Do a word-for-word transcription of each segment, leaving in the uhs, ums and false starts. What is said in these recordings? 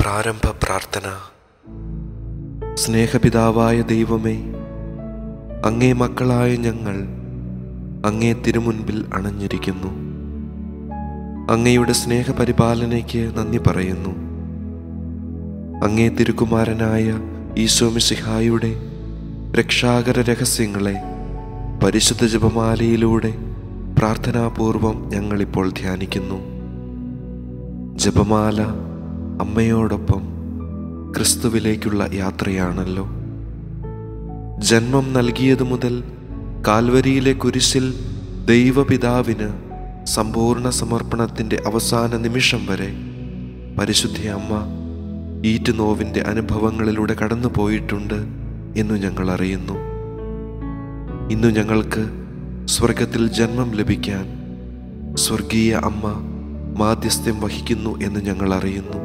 പ്രാരംഭ പ്രാർത്ഥന. സ്നേഹപിതാവായ ദൈവമേ, അങ്ങേ മക്കളായ ഞങ്ങൾ അങ്ങേ തിരുമുൻപിൽ അണഞ്ഞിരിക്കുന്നു. അങ്ങയുടെ സ്നേഹപരിപാലനയ്ക്ക് നന്ദി പറയുന്നു. അങ്ങേ തിരുകുമാരനായ ഈശോ മിശിഹായുടെ രക്ഷാകര രഹസ്യങ്ങളെ പരിശുദ്ധ ജപമാലയിലൂടെ പ്രാർത്ഥനാപൂർവം ഞങ്ങളിപ്പോൾ ധ്യാനിക്കുന്നു. ജപമാല അമ്മയോടൊപ്പം ക്രിസ്തുവിലേക്കുള്ള യാത്രയാണല്ലോ. ജന്മം നൽകിയതു മുതൽ കാൽവരിയിലെ കുരിശിൽ ദൈവപിതാവിന് സമ്പൂർണ്ണ സമർപ്പണത്തിൻ്റെ അവസാന നിമിഷം വരെ പരിശുദ്ധ അമ്മ ഈറ്റുനോവിൻ്റെ അനുഭവങ്ങളിലൂടെ കടന്നു പോയിട്ടുണ്ട് എന്നു ഞങ്ങൾ അറിയുന്നു. ഇന്നു ഞങ്ങൾക്ക് സ്വർഗത്തിൽ ജന്മം ലഭിക്കാൻ സ്വർഗീയ അമ്മ മാധ്യസ്ഥ്യം വഹിക്കുന്നു എന്ന് ഞങ്ങൾ അറിയുന്നു.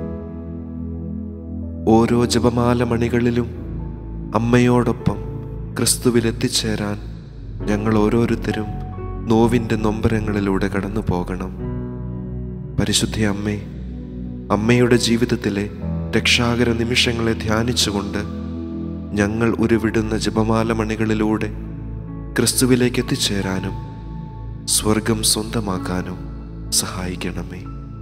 ഓരോ ജപമാല മണികളിലും അമ്മയോടൊപ്പം ക്രിസ്തുവിൽ എത്തിച്ചേരാൻ ഞങ്ങൾ ഓരോരുത്തരും നോവിൻ്റെ നൊമ്പരങ്ങളിലൂടെ കടന്നു പോകണം. പരിശുദ്ധ അമ്മേ, അമ്മയുടെ ജീവിതത്തിലെ രക്ഷാകര നിമിഷങ്ങളെ ധ്യാനിച്ചുകൊണ്ട് ഞങ്ങൾ ഉരുവിടുന്ന ജപമാല മണികളിലൂടെ ക്രിസ്തുവിലേക്ക് എത്തിച്ചേരാനും സ്വർഗം സ്വന്തമാക്കാനും സഹായിക്കണമേ.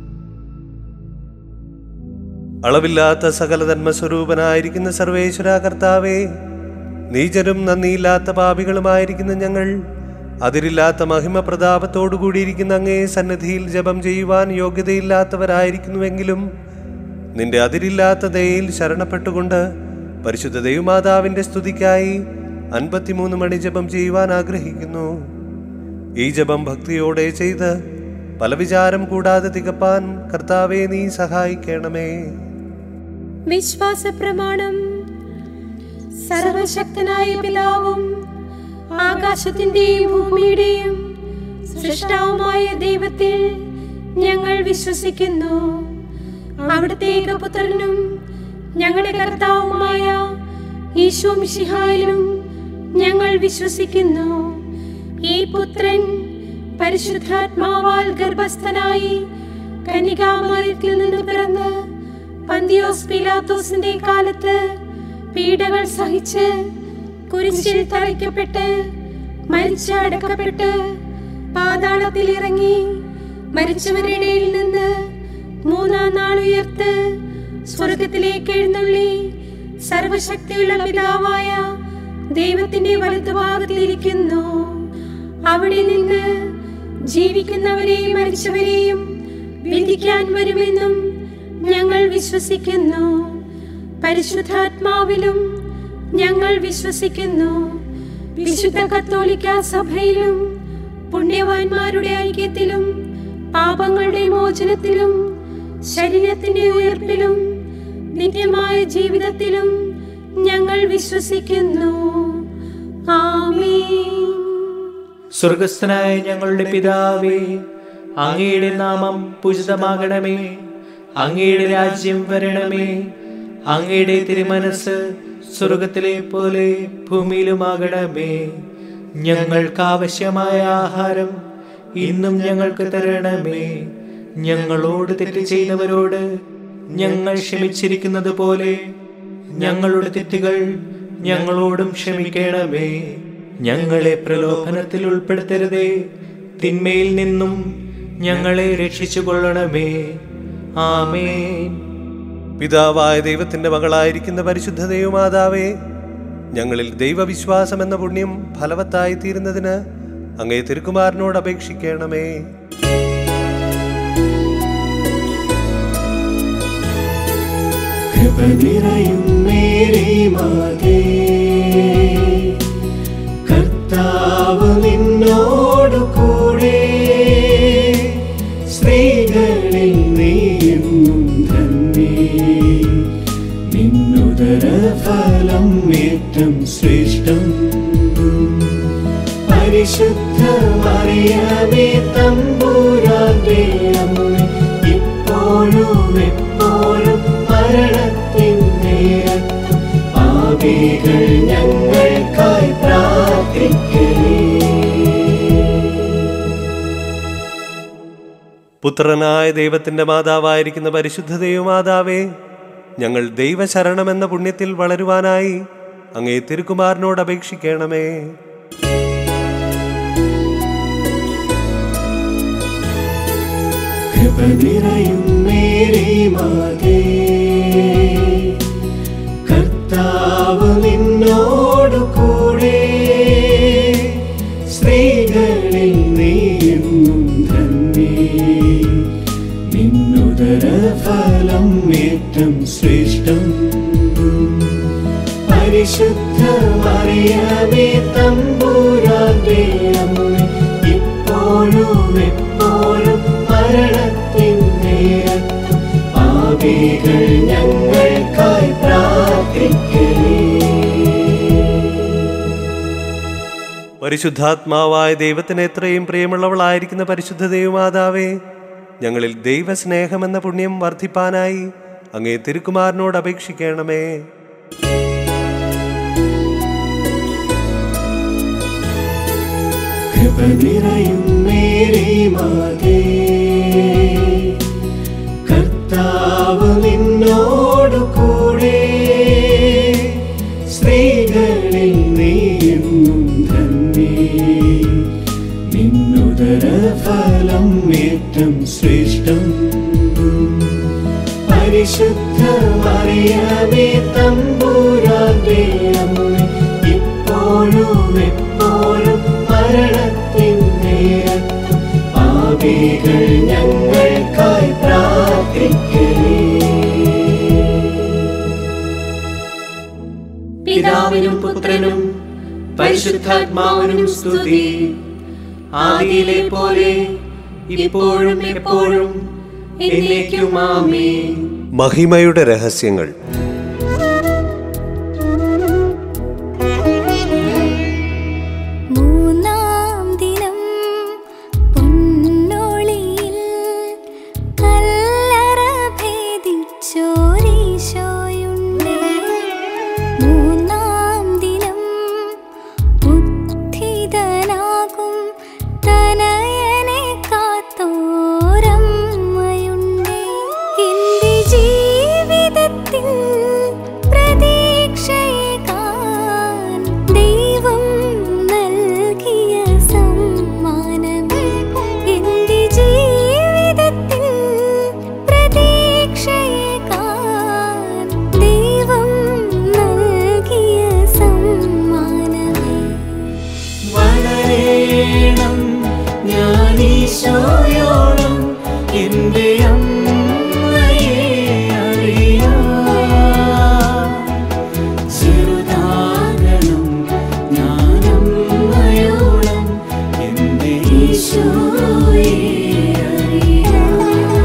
അളവില്ലാത്ത സകല ധർമ്മസ്വരൂപനായിരിക്കുന്ന സർവേശ്വര കർത്താവേ, നീചരും നന്ദിയില്ലാത്ത പാപികളുമായിരിക്കുന്ന ഞങ്ങൾ അതിരില്ലാത്ത മഹിമ പ്രതാപത്തോടുകൂടിയിരിക്കുന്ന അങ്ങേ സന്നിധിയിൽ ജപം ചെയ്യുവാൻ യോഗ്യതയില്ലാത്തവരായിരിക്കുന്നുവെങ്കിലും നിന്റെ അതിരില്ലാത്ത ദയയിൽ ശരണപ്പെട്ടുകൊണ്ട് പരിശുദ്ധ ദൈവമാതാവിൻ്റെ സ്തുതിക്കായി അൻപത്തിമൂന്ന് മണി ജപം ചെയ്യുവാൻ ആഗ്രഹിക്കുന്നു. ഈ ജപം ഭക്തിയോടെ ചെയ്ത് പല വിചാരം കൂടാതെ തികപ്പാൻ കർത്താവേ നീ സഹായിക്കണമേ. വിശ്വാസ പ്രമാണം. സർവശക്തനായ പിതാവും ആകാശത്തിന്റെയും ഭൂമിയുടെയും സൃഷ്ടാവുമായ ദൈവത്തിൽ ഞങ്ങൾ വിശ്വസിക്കുന്നു. അവിടുത്തെ ഏകപുത്രനും ഞങ്ങളുടെ കർത്താവുമായ ഈശോ മിശിഹായിലും ഞങ്ങൾ വിശ്വസിക്കുന്നു. ഈ പുത്രൻ പരിശുദ്ധാത്മാവാൽ ഗർഭസ്ഥനായി കന്യകാമറിയത്തിൽ നിന്ന് പിറന്ന് പന്തിയോസ് പീലാത്തോസിന്റെ കാലത്ത് പീഡകൾ സഹിച്ച് കുരിശിൽ തറയ്ക്കപ്പെട്ട് മരിച്ച് അടക്കപ്പെട്ട് പാതാളത്തിൽ ഇറങ്ങി മരിച്ചവരുടെ ഇടയിൽ നിന്ന് മൂന്നാം നാൾ ഉയർത്ത് സ്വർഗത്തിലേക്ക് എഴുന്നള്ളി സർവശക്തിയുള്ള പിതാവായ ദൈവത്തിന്റെ വലതുഭാഗത്തിലിരിക്കുന്നു. അവിടെ നിന്ന് ജീവിക്കുന്നവരെയും മരിച്ചവരെയും വിധിക്കാൻ വരുമെന്നും ഞങ്ങൾ വിശ്വസിക്കുന്നു. പരിശുദ്ധാത്മാവിലും ഞങ്ങൾ വിശ്വസിക്കുന്നു. വിശുദ്ധ കത്തോലിക്ക സഭയിലും പുണ്യവാന്മാരുടെ ഐക്യത്തിലും പാപങ്ങളുടെ മോചനത്തിലും ശരീരത്തിന്റെ ഉയർപ്പിലും നിത്യമായ ജീവിതത്തിലും ഞങ്ങൾ വിശ്വസിക്കുന്നു. ആമേൻ. സ്വർഗസ്ഥനായ ഞങ്ങളുടെ പിതാവേ, അങ്ങയുടെ നാമം പൂജിതമാകണമേ. അങ്ങയുടെ രാജ്യം വരണമേ. അങ്ങയുടെ തിരുമനസ് സ്വർഗത്തിലെ പോലെ ഭൂമിയിലുമാകണമേ. ഞങ്ങൾക്ക് ആവശ്യമായ ആഹാരം ഇന്നും ഞങ്ങൾക്ക് തരണമേ. ഞങ്ങളോട് തെറ്റ് ചെയ്തവരോട് ഞങ്ങൾ ക്ഷമിച്ചിരിക്കുന്നത് പോലെ ഞങ്ങളുടെ തെറ്റുകൾ ഞങ്ങളോടും ക്ഷമിക്കണമേ. ഞങ്ങളെ പ്രലോഭനത്തിൽ ഉൾപ്പെടുത്തരുതേ, തിന്മയിൽ നിന്നും ഞങ്ങളെ രക്ഷിച്ചു കൊള്ളണമേ. ആമേൻ. പിതാവായ ദൈവത്തിന്റെ മകളായിരിക്കുന്ന പരിശുദ്ധ ദൈവമാതാവേ, ഞങ്ങളിൽ ദൈവവിശ്വാസം എന്ന പുണ്യം ഫലവത്തായി തീരുന്നതിന് അങ്ങേ തിരുക്കുമാരനോട് അപേക്ഷിക്കണമേ. കർത്താവ് നിന്നോടു കൂടെ, സ്ത്രീകളിൽ നീയെന്നും ധന്യേ. നിന്നുദര ഫലം ഏറ്റം ശ്രേഷ്ഠം. പരിശുദ്ധ മറിയമേ തമ്പുരാന്റെ അമ്മേ, ഇപ്പോഴും എപ്പോഴും മരണത്തിൻ നേരത്തും പാപികൾ ഞങ്ങൾക്കായി പ്രാർത്ഥിക്കണേ. പുത്രനായ ദൈവത്തിന്റെ മാതാവായിരിക്കുന്ന പരിശുദ്ധ ദൈവമാതാവേ, ഞങ്ങൾ ദൈവശരണമെന്ന പുണ്യത്തിൽ വളരുവാനായി അങ്ങേ തിരുക്കുമാരനോട് അപേക്ഷിക്കണമേ. കൃപ നിറയും മേരി മാതേ, കർത്താവ് നിന്നോടു കൂടെ, സ്ത്രീകളിൽ നീയെന്നും ധന്യേ, നിന്നുദര ഫലം ഏറ്റം ശ്രേഷ്ഠം. പരിശുദ്ധ മറിയമേ തമ്പുരാന്റെ അമ്മേ, ഇപ്പോഴും എപ്പോഴും മരണത്തിൻ നേരത്തും പാപികൾ ഞങ്ങൾക്കായി പ്രാർത്ഥിക്കണേ. പരിശുദ്ധാത്മാവായ ദൈവത്തിന് എത്രയും പ്രിയമുള്ളവളായിരിക്കുന്ന പരിശുദ്ധ ദൈവമാതാവേ, ഞങ്ങളിൽ ദൈവസ്നേഹമെന്ന പുണ്യം വർദ്ധിപ്പാനായി അങ്ങേ തിരുക്കുമാരനോട് അപേക്ഷിക്കണമേ. കൃപ നിറയും മേരി മാതേ, കർത്താവ് നിന്നോടു കൂടെ, സ്ത്രീകളിൽ നീയെന്നും ധന്യേ, നിന്നുദര ഫലം ഏറ്റം ശ്രേഷ്ഠം. പരിശുദ്ധ മറിയമേ തമ്പുരാന്റെ അമ്മേ, ഇപ്പോഴും എപ്പോഴും മരണത്തിൻ നേരത്തും പാപികൾ ഞങ്ങൾക്കായി പ്രാർത്ഥിക്കണേ. പിതാവിനും പുത്രനും പരിശുദ്ധാത്മാവിനും സ്തുതി, ആദിയിലെ പോലെ ഇപ്പോഴും എപ്പോഴും എന്നേക്കും ആമേൻ. മഹിമയുടെ രഹസ്യങ്ങൾ. മൂന്നാം ദിനം പൊന്നൊളിയിൽ കല്ലറ ഭേദിച്ചോരീശോയുണ്ട്. മൂന്നാം ദിനം ഉത്ഥിതനാകും തനയനെ കാത്തോരമ്മയുണ്ട്. എന്റെ ജീവിതത്തിൽ പ്രതീക്ഷയേകാൻ ദൈവം നൽകിയ സമ്മാനമേ. എന്റെ ജീവിതത്തിൽ പ്രതീക്ഷയേകാൻ ദൈവം നൽകിയ സമ്മാനമേ. വളരേണം ഞാനീശോയോളം എന്റെ അമ്മയെ അറിയാം. ചെറുതാകണം ഞാനമ്മയോളം എന്റെ ഈശോയെ അറിയാം.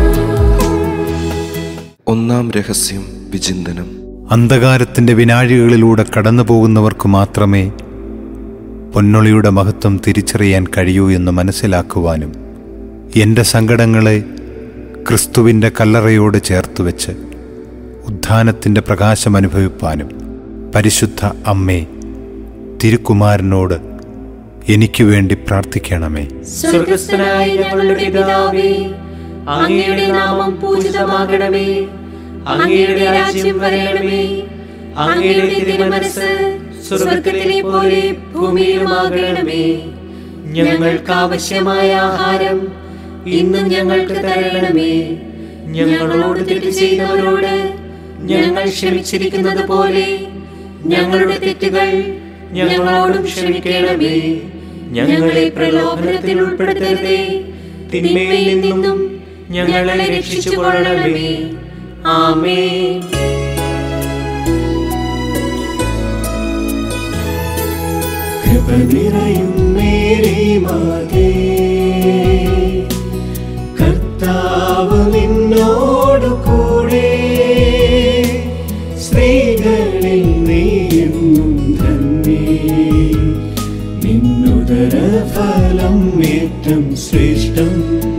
ഒന്നാം രഹസ്യം വിചിന്തനം. അന്ധകാരത്തിൻ്റെ വിനാഴികളിലൂടെ കടന്നു പോകുന്നവർക്ക് മാത്രമേ പൊന്നൊളിയുടെ മഹത്വം തിരിച്ചറിയാൻ കഴിയൂ എന്ന് മനസ്സിലാക്കുവാനും എൻ്റെ സങ്കടങ്ങളെ ക്രിസ്തുവിൻ്റെ കല്ലറയോട് ചേർത്ത് വെച്ച് ഉദ്ധാനത്തിൻ്റെ പ്രകാശം അനുഭവിപ്പാനും പരിശുദ്ധ അമ്മേ തിരുക്കുമാരനോട് എനിക്ക് വേണ്ടി പ്രാർത്ഥിക്കണമേ. സ്വർഗസ്ഥനായ ഞങ്ങളുടെ പിതാവേ, അങ്ങയുടെ നാമം പൂജിതമാകണമേ, അങ്ങയുടെ രാജ്യം വരണമേ, അങ്ങയുടെ തിരുമനസ്സ് സ്വർഗത്തിലെ പോലെ ഭൂമിയിലുമാകണമേ. ഞങ്ങൾക്ക് ആവശ്യമായ ആഹാരം ഇന്നും ഞങ്ങൾക്ക് തരണമേ. ഞങ്ങളോട് തെറ്റ് ചെയ്യുന്നവരോട് ഞങ്ങൾ ക്ഷമിച്ചിരിക്കുന്നത് പോലെ ഞങ്ങളുടെ തെറ്റുകൾ ഞങ്ങളോടും ക്ഷമിക്കണമേ. ഞങ്ങളെ പ്രലോഭനത്തിൽ ഉൾപ്പെടുത്തരുതേ, തിന്മയിൽ നിന്നും ഞങ്ങളെ രക്ഷിച്ചുകൊള്ളണമേ. ആമേൻ. കൃപ നിറയും മേരി മാതേ, കർത്താവ് നിന്നോടു കൂടെ, സ്ത്രീകളിൽ നീയെന്നും ധന്യേ, നിന്നുദര ഫലം ഏറ്റം ശ്രേഷ്ഠം.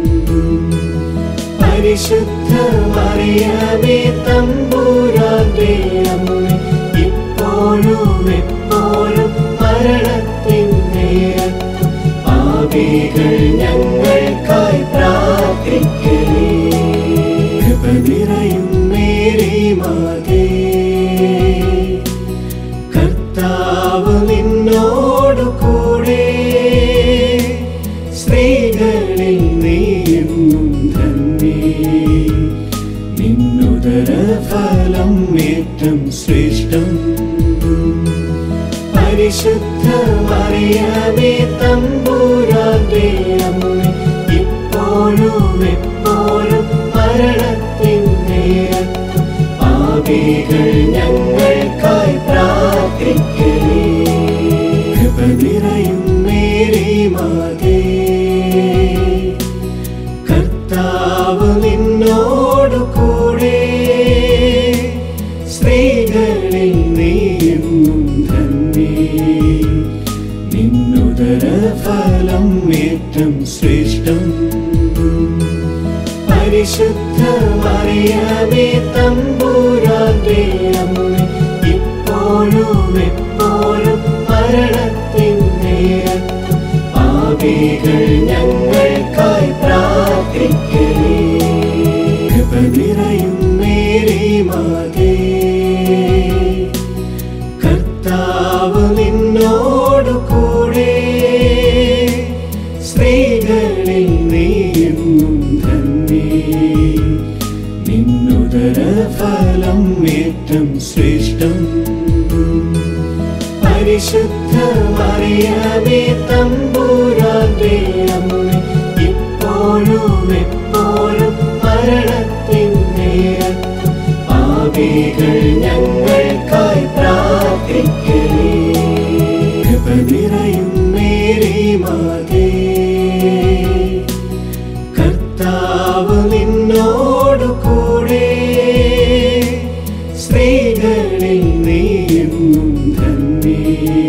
പരിശുദ്ധ മറിയമേ തമ്പുരാന്റെ അമ്മേ, ഇപ്പോഴും എപ്പോഴും മരണത്തിൻ നേരത്തും പാപികൾ ഞങ്ങൾക്കായി പ്രാർത്ഥിക്കണേ. കൃപ നിറയും മേരി മാതേ, നിന്നുദരഫലം ഏറ്റം ശ്രേഷ്ഠം. പരിശുദ്ധ മറിയമേ തമ്പുരാന്റെ അമ്മേ, ഇപ്പോഴും എപ്പോഴും മരണത്തിൻ നേരത്തും പാപികൾ ഞങ്ങൾക്കായി പ്രാർത്ഥിക്കണേ. കൃപ നിറയും മേരി മാതേ, കർത്താവ് നിന്നോടു കൂടെ, സ്ത്രീകളിൽ നീയും ധന്യേ. നിന്നുദരഫലം ഏറ്റം ശ്രേഷ്ഠം. പരിശുദ്ധ മറിയമേ തമ്പുരാന്റെ അമ്മേ, ഇപ്പോഴും എപ്പോഴും മരണത്തിൻ നേരത്തും പാപികൾ ഞങ്ങൾക്കായി പ്രാർത്ഥിക്കണേ. കൃപ നിറയും മേരി മാതേ, കർത്താവ് നിന്നോടു കൂടെ, സ്ത്രീകളിൽ നീയും ധന്യേ. നിന്നുദരഫലം ഏറ്റം ശ്രേഷ്ഠം. പരിശുദ്ധ മറിയമേ തമ്പുരാന്റെ അമ്മേ, ഇപ്പോഴും എപ്പോഴും മരണത്തിൻ നേരത്തും പാപികൾ ഞങ്ങൾക്കായി പ്രാർത്ഥിക്കണേ. കൃപ നിറയും മേരി മാതേ, കർത്താവ് നിന്നോടു കൂടെ, സ്ത്രീകളിൽ നീയും ധന്യേ.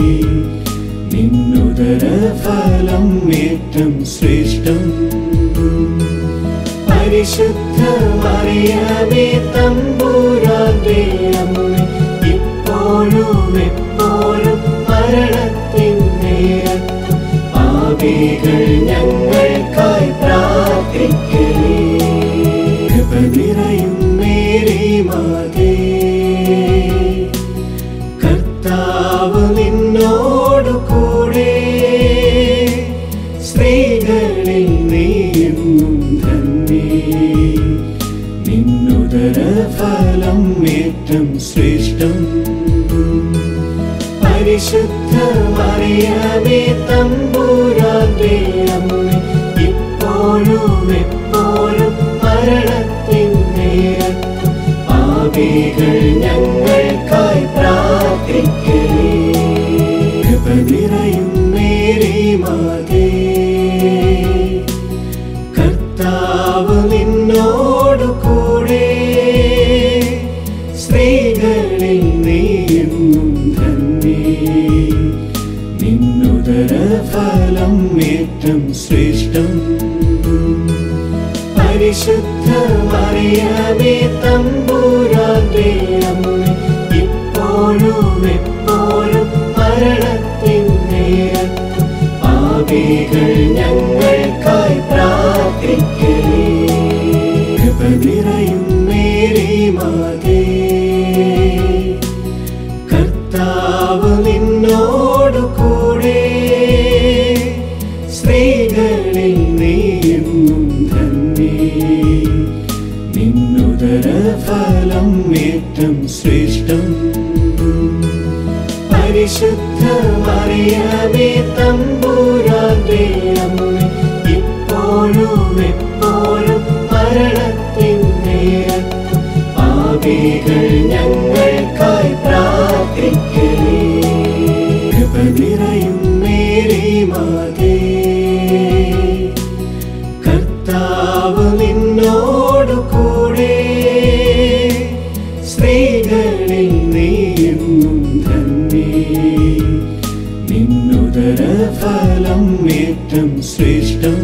നിന്നുദരഫലം ഏറ്റം ശ്രേഷ്ഠം. പരിശുദ്ധ മറിയമേ തമ്പുരാന്റെ അമ്മേ, ഇപ്പോഴും എപ്പോഴും മരണത്തിൻ നേരത്തും പാപികൾ ഞങ്ങൾക്കായി പ്രാർത്ഥിക്കണേ. കൃപ നിറയും മേരി മാതേ, കർത്താവ് നിന്നോടു കൂടെ, സ്ത്രീകളിൽ നീയും ധന്യേ. നിന്നുദരഫലം ഏറ്റം ശ്രേഷ്ഠം. പരിശുദ്ധ മറിയമേ തമ്പുരാന്റെ അമ്മേ, ഇപ്പോഴും എപ്പോഴും മരണത്തിൻ നേരത്തും പാപികൾ ഞങ്ങൾക്കായി പ്രാർത്ഥിക്കണേ. കൃപ നിറയും മേരി മാതേ, കർത്താവ് നിന്നോടു കൂടെ, സ്ത്രീകളിൽ നീയും ധന്യേ. നിന്നുദരഫലം ഏറ്റം ശ്രേഷ്ഠം. പരിശുദ്ധ മറിയമേ തമ്പുരാന്റെ അമ്മേ, ഇപ്പോഴും എപ്പോഴും മരണത്തിൻ നേരത്തും പാപികൾ ഞങ്ങൾക്കായി പ്രാർത്ഥിക്കണേ. കൃപ നിറയും മേരി മാതേ, കർത്താവ് നിന്നോടു കൂടെ, സ്ത്രീകളിൽ നീയും ധന്യേ. നിന്നുദരഫലം ഏറ്റം ശ്രേഷ്ഠം. പരിശുദ്ധ മറിയമേ തമ്പുരാന്റെ അമ്മേ, ഇപ്പോഴും എപ്പോഴും മരണത്തിൻ നേരത്തും പാപികൾ ഞങ്ങൾക്കായി പ്രാർത്ഥിക്കണേ. കൃപ നിറയും മേരി മാതേ, കർത്താവ് നിന്നോടു കൂടെ, സ്ത്രീകളിൽ നീയും ധന്യേ. നിന്നുദരഫലം ഏറ്റം ശ്രേഷ്ഠം.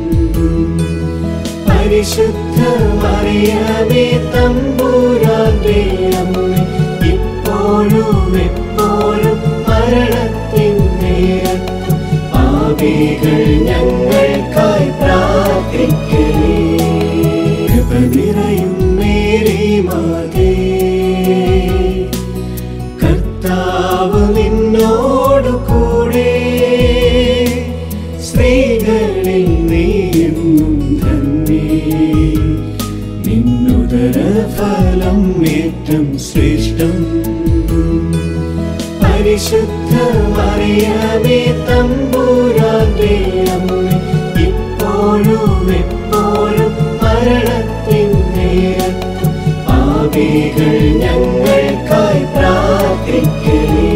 പരിശുദ്ധ മറിയമേ തമ്പുരാന്റെ അമ്മേ, ഇപ്പോഴും എപ്പോഴും മരണത്തിൻ നേരത്തും പാപികൾ ഞങ്ങൾക്കായി പ്രാർത്ഥിക്കണേ. കൃപ നിറയും മേരി മാതേ, കർത്താവ് നിന്നോടു കൂടെ, സ്ത്രീകളിൽ നീയും ധന്യേ. നിന്നുദരഫലം ഫലം ഏറ്റവും ശ്രേഷ്ഠം. പരിശുദ്ധ മറിയമേ തമ്പുരാന്റെ അമ്മേ, ഇപ്പോഴും എപ്പോഴും മരണത്തിൻ നേരത്തും പാപികൾ ഞങ്ങൾക്കായി പ്രാർത്ഥിക്കണേ.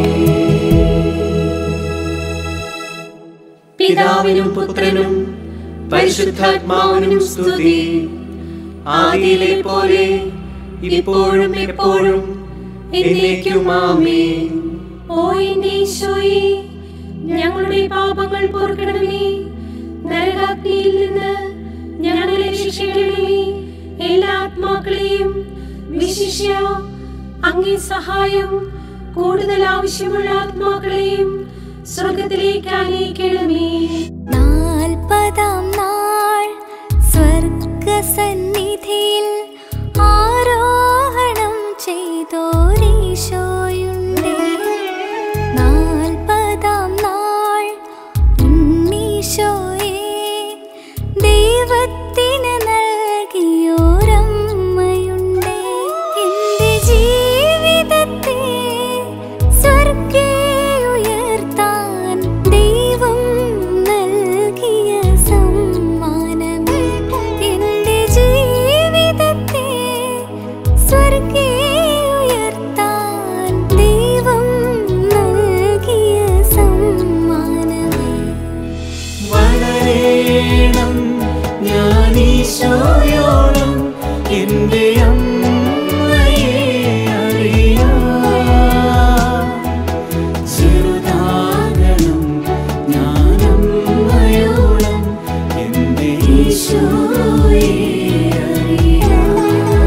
പിതാവിനും പുത്രനും പരിശുദ്ധാത്മാവിനും സ്തുതി. ആദിയിലെ പോലെ ഇപ്പോഴും എപ്പോഴും എന്നേക്കും ആമേൻ. ഓ എന്റെ ഈശോയേ, ഞങ്ങളുടെ പാപങ്ങൾ പൊറുക്കണമേ, നരകാഗ്നിയിൽ നിന്ന് ഞങ്ങളെ രക്ഷിക്കണമേ. എല്ലാ ആത്മാക്കളെയും വിശിഷ്യ അങ്ങേ സഹായം കൂടുതൽ ആവശ്യമുള്ള ആത്മാക്കളെയും സ്വർഗത്തിലേക്ക് ആനയിക്കണമേ. നാൽപ്പതാം നാൾ സ്വർഗസന്നിധിയിൽ ആരോഹണം ചെയ്തോരീശോയുണ്ടേ. നാൽപ്പതാം നാൾ ഉണ്ണീശോയെ ദൈവത്തിന് നൽകിയോരമ്മയുണ്ടേ. എന്റെ ജീവിതത്തെ സ്വർഗേ ഉയർത്താൻ ദൈവം നൽകിയ സമ്മാനമേ. എന്റെ ജീവിതത്തെ സ്വർഗേ ഉയർത്താൻ ദൈവം നൽകിയ സമ്മാനമേ. വളരേണം ഞാനീശോയോളം എന്റെ അമ്മയെ അറിയാം. ചെറുതാകണം ഞാനമ്മയോളം എന്റെ ഈശോയെ അറിയാം.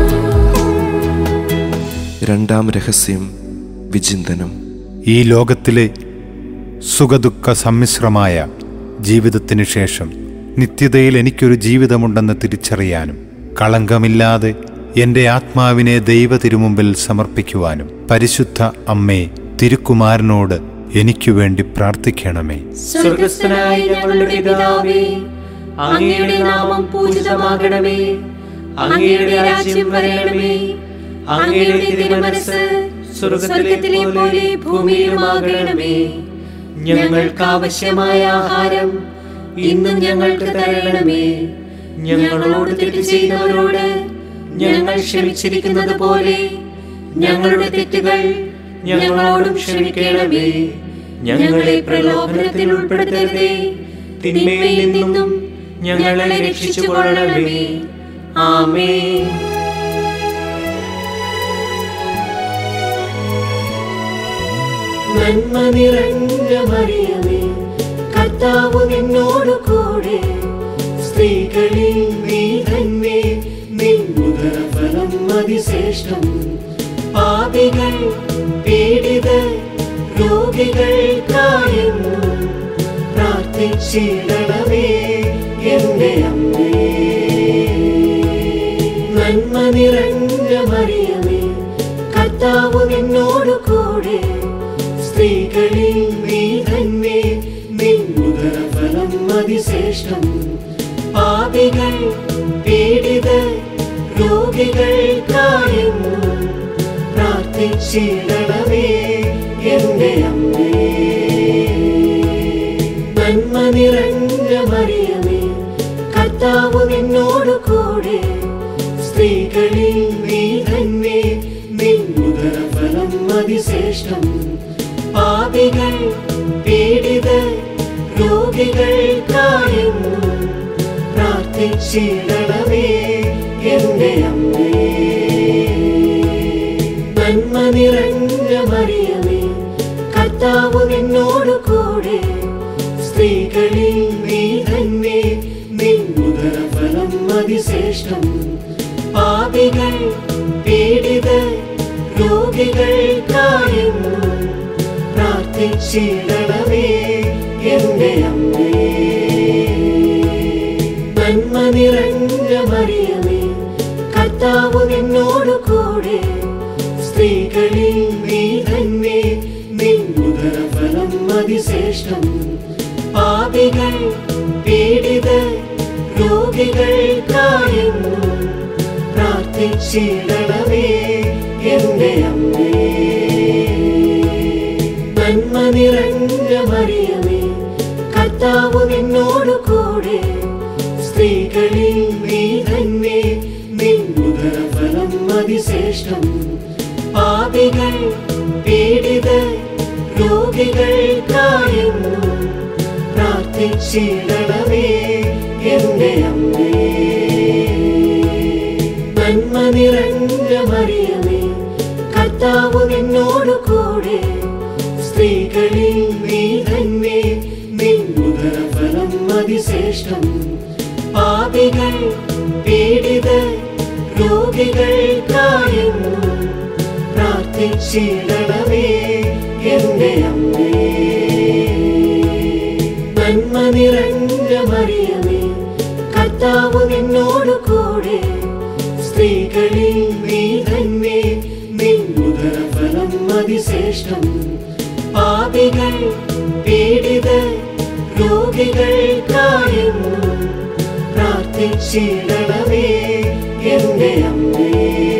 രണ്ടാം രഹസ്യം വിചിന്തനം. ഈ ലോകത്തിലെ സുഖദുഃഖ സമ്മിശ്രമായ ജീവിതത്തിന് ശേഷം നിത്യതയിൽ എനിക്കൊരു ജീവിതമുണ്ടെന്ന് തിരിച്ചറിയാനും കളങ്കമില്ലാതെ എൻ്റെ ആത്മാവിനെ ദൈവ തിരുമുമ്പിൽ സമർപ്പിക്കുവാനും പരിശുദ്ധ അമ്മേ തിരുക്കുമാരനോട് എനിക്കു വേണ്ടി പ്രാർത്ഥിക്കണമേ. സ്വർഗസ്ഥനായ ഞങ്ങളുടെ പിതാവേ, അങ്ങയുടെ നാമം പൂജിതമാകണമേ. അങ്ങയുടെ രാജ്യം വരണമേ. അങ്ങയുടെ തിരുമനസ്സ് സ്വർഗത്തിലെ പോലെ ഭൂമിയിലുമാകണമേ. ഞങ്ങൾക്ക് ആവശ്യമായ ആഹാരം ഇന്നും ഞങ്ങൾക്ക് തരണമേ. ഞങ്ങളോട് തെറ്റ് ചെയ്തവരോട് ഞങ്ങൾ ക്ഷമിച്ചിരിക്കുന്നത് പോലെ ഞങ്ങളുടെ തെറ്റുകൾ ഞങ്ങളോടും ക്ഷമിക്കണമേ. ഞങ്ങളെ പ്രലോഭനത്തിൽ ഉൾപ്പെടുത്തരുതേ, തിന്മയിൽ നിന്നും ഞങ്ങളെ രക്ഷിച്ചുകൊള്ളണമേ. ആമേൻ. നന്മ നിറഞ്ഞ മറിയമേ, കർത്താവ് നിന്നോടു കൂടെ, സ്ത്രീകളിൽ നീ തന്നെ നിൻ ഉദരഫലം അതിശ്രേഷ്ഠം. പാപികൾ പീഡിതർ രോഗികൾക്കായെന്നും പ്രാർത്ഥിച്ചിടണമേ എന്റെ അമ്മേ. നന്മ നിറഞ്ഞ മറിയമേ, കർത്താവ് നിന്നോടു കൂടെ, സ്ത്രീകളിൽ നീ തന്നെ നിൻ ഉദരഫലം അതിശ്രേഷ്ഠം. പാപികൾ പീഡിതർ രോഗികൾക്കായെന്നും പ്രാർത്ഥിച്ചിടണമേ എന്റെ അമ്മേ. നന്മ നിറഞ്ഞ മറിയമേ, കർത്താവ് നിന്നോടു കൂടെ, സ്ത്രീകളിൽ നീ തന്നെ നിൻ ഉദരഫലം അതിശ്രേഷ്ഠം. പാപികൾ പീഡിതർ രോഗികൾക്കായെന്നും പ്രാർത്ഥിച്ചിടണമേ എന്റെ അമ്മേ. നന്മ നിറഞ്ഞ മറിയമേ, കർത്താവ് നിന്നോടു കൂടെ, സ്ത്രീകളിൽ നീ തന്നെ നിൻ ഉദരഫലം അതിശ്രേഷ്ഠം. പാപികൾ പീഡിതർ രോഗികൾക്കായെന്നും പ്രാർത്ഥിച്ചിടണമേ എന്റെ അമ്മേ. നന്മ നിറഞ്ഞ മറിയമേ, കർത്താവ് നിന്നോടു കൂടെ, സ്ത്രീകളിൽ നീ തന്നെ നിൻ ഉദരഫലം അതിശ്രേഷ്ഠം. പാപികൾ പീഡിതർ രോഗികൾക്കായെന്നും പ്രാർത്ഥിച്ചിടണമേ പ്രാർത്ഥിച്ചിടണമേ എന്റെ അമ്മേ. നന്മ നിറഞ്ഞ മറിയമേ, കർത്താവ് നിന്നോടു കൂടെ, സ്ത്രീകളിൽ നീ തന്നെ, നിൻ ഉദരഫലം അതിശ്രേഷ്ഠം. പാപികൾ പീഡിതർ രോഗികൾക്കായെന്നും പ്രാർത്ഥിച്ചിടണമേ എന്റെ അമ്മേ. നന്മ നിറഞ്ഞ മറിയമേ, കർത്താവ് നിന്നോടു കൂടെ, സ്ത്രീകളിൽ നീ തന്നെ, നിൻ ഉദരഫലം അതിശ്രേഷ്ഠം. പാപികൾ പീഡിതർ രോഗികൾക്കായെന്നും പ്രാർത്ഥിച്ചിടണമേ എന്റെ അമ്മേ. നന്മ നിറഞ്ഞ മറിയമേ, കർത്താവ് നിന്നോടു കൂടെ, സ്ത്രീകളിൽ നീ തന്നെ, നിൻ ഉദരഫലം അതിശ്രേഷ്ഠം. പാപികൾ പീഡിതർ രോഗികൾക്കായെന്നും പ്രാർത്ഥിച്ചിടണമേ എന്റെ അമ്മേ.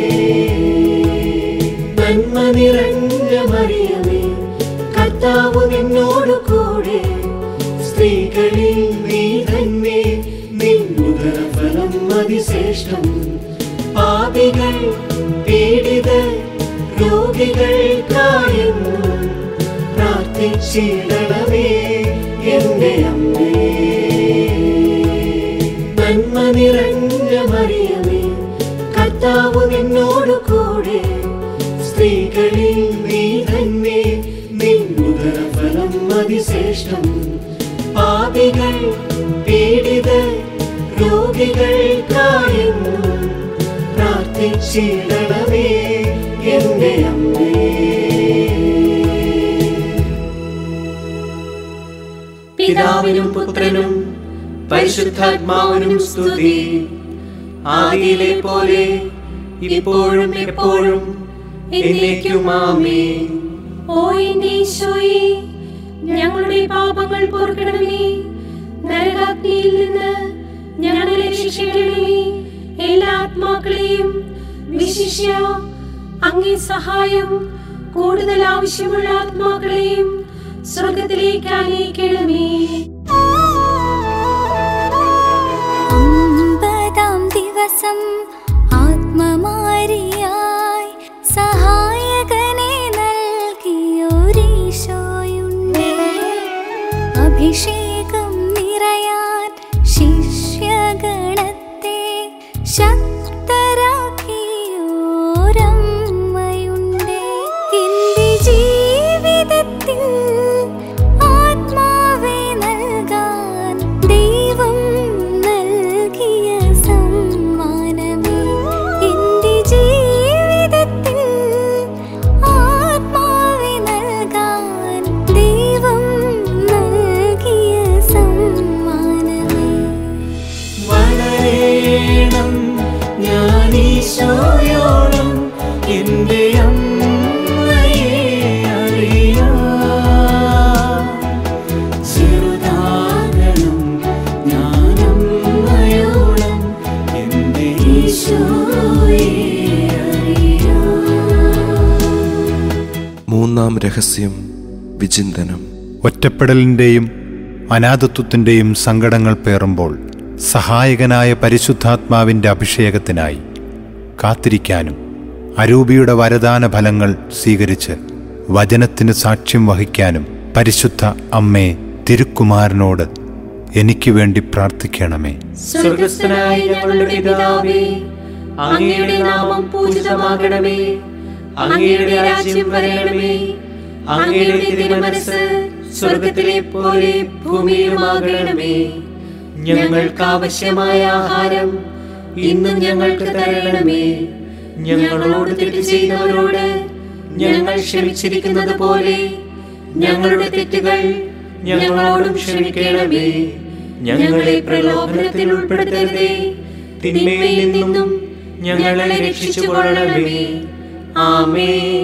നന്മ നിറഞ്ഞ മറിയമേ, കർത്താവ് നിന്നോടു കൂടെ, സ്ത്രീകളിൽ നീ തന്നെ, നിൻ ഉദരഫലം അതിശ്രേഷ്ഠം. പാപികൾ പീഡിതർ രോഗികൾക്കായെന്നും പ്രാർത്ഥിച്ചിടണമേ എന്റെ അമ്മേ. നന്മ നിറഞ്ഞ മറിയമേ, കർത്താവ് നിന്നോടു കൂടെ, സ്ത്രീകളിൽ നീ തന്നെ, നിൻ ഉദരഫലം അതിശ്രേഷ്ഠം. പാപികൾ പീഡിതർ രോഗികൾക്കായെന്നും പ്രാർത്ഥിച്ചിടണമേ എന്റെ അമ്മേ. പിതാവിനും പുത്രനും പരിശുദ്ധാത്മാവിനും സ്തുതി. ആദിയിലെ പോലെ ഇപ്പോഴും എപ്പോഴും എന്നേക്കും ആമേൻ. ഓ എന്റെ ഈശോയേ, ഞങ്ങളുടെ പാപങ്ങൾ പൊറുക്കണമേ, നരകാഗ്നിയിൽ നിന്ന് ഞങ്ങളെ രക്ഷിക്കണമേ. എല്ലാ ആത്മാക്കളെയും വിശിഷ്യ അങ്ങേ സഹായം കൂടുതൽ ആവശ്യമുള്ള ആത്മാക്കളെയും സ്വർഗത്തിലേക്ക് ആനയിക്കണമേ. അമ്പതാം ദിവസം ആത്മമാരിയായി സഹായകനെ നൽകിയൊരീശോയുണ്ടേ. അഭിഷേകം നിറയാൻ ശിഷ്യഗണത്തെ ശക്തരാക്കിയോരമ്മയുണ്ടേ. എന്റെ ജീവിതത്തിൽ ആത്മാവെ നൽകാൻ ദൈവം നൽകിയ സമ്മാനമേ. എന്റെ ജീവിതത്തിൽ ആത്മാവെ നൽകാൻ ദൈവം നൽകിയ സമ്മാനമേ. വളരേണം ഞാൻ ഈശോയോളം എന്റെ അമ്മയെ അറിയാം. ചെറുതാകണം ഞാൻ അമ്മയോളം എന്റെ ഈശോയെ അറിയാം. മൂന്നാം രഹസ്യം വിചിന്തനം. ഒറ്റപ്പെടലിൻ്റെയും അനാഥത്വത്തിൻ്റെയും സങ്കടങ്ങൾ പേറുമ്പോൾ സഹായകനായ പരിശുദ്ധാത്മാവിൻ്റെ അഭിഷേകത്തിനായി കാത്തിരിക്കാനും അരൂപിയുടെ വരദാന ഫലങ്ങൾ സ്വീകരിച്ച് വചനത്തിന് സാക്ഷ്യം വഹിക്കാനും പരിശുദ്ധ അമ്മേ തിരുക്കുമാരനോട് എനിക്ക് വേണ്ടി പ്രാർത്ഥിക്കണമേ. സ്വർഗസ്ഥനായ ഞങ്ങളുടെ പിതാവേ, അങ്ങയുടെ നാമം പൂജിതമാകണമേ. അങ്ങയുടെ രാജ്യം വരണമേ. അങ്ങയുടെ തിരുമനസ്സ് സ്വർഗത്തിലെ പോലെ ഭൂമിയിലുമാകണമേ. ഞങ്ങൾക്ക് ആവശ്യമായ ആഹാരം ഇന്നും ഞങ്ങൾക്ക് തരണമേ. ഞങ്ങളോട് തെറ്റ് ചെയ്യുന്നവരോട് ഞങ്ങൾ ക്ഷമിച്ചിരിക്കുന്നത് പോലെ ഞങ്ങളുടെ തെറ്റുകൾ ഞങ്ങളോടും ക്ഷമിക്കണമേ. ഞങ്ങളെ പ്രലോഭനത്തിൽ ഉൾപ്പെടുത്തരുതേ, തിന്മയിൽ നിന്നും ഞങ്ങളെ രക്ഷിച്ചുകൊള്ളണമേ. ആമേൻ.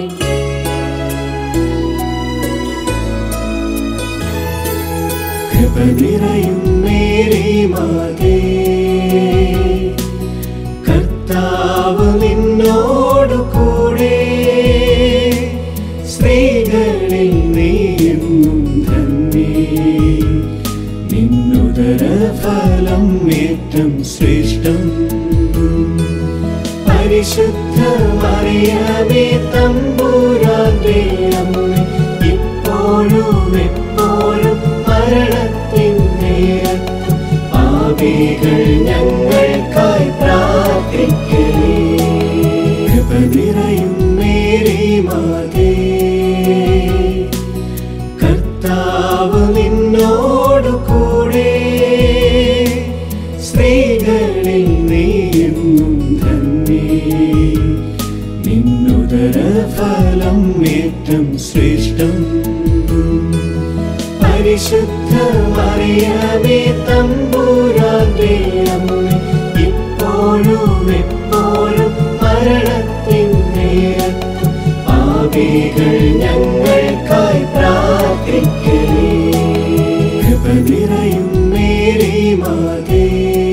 കൃപ നിറയും മേരി മാതേ, കർത്താവ് നിന്നോടുകൂടെ, മറിയമേ തമ്പുരാന്റെ അമ്മേ, ഇപ്പോഴും എപ്പോഴും മരണത്തിൻ നേരത്തും പാപികൾ ഞങ്ങൾക്കായി പ്രാർത്ഥിക്കണേ. കൃപ നിറയും മേരി മാതേ, കർത്താവ് നിന്നോടു കൂടെ, സ്ത്രീകളിൽ നീയെന്നും ധന്യേ, നിന്നുദര ഫലം ഏറ്റം ശ്രേഷ്ഠം. പരിശുദ്ധ മറിയമേ തമ്പുരാന്റെ അമ്മേ, ഇപ്പോഴും എപ്പോഴും മരണത്തിൻ നേരത്തും പാപികൾ ഞങ്ങൾക്കായി പ്രാർത്ഥിക്കണേ. കൃപ നിറയും മേരി മാതേ,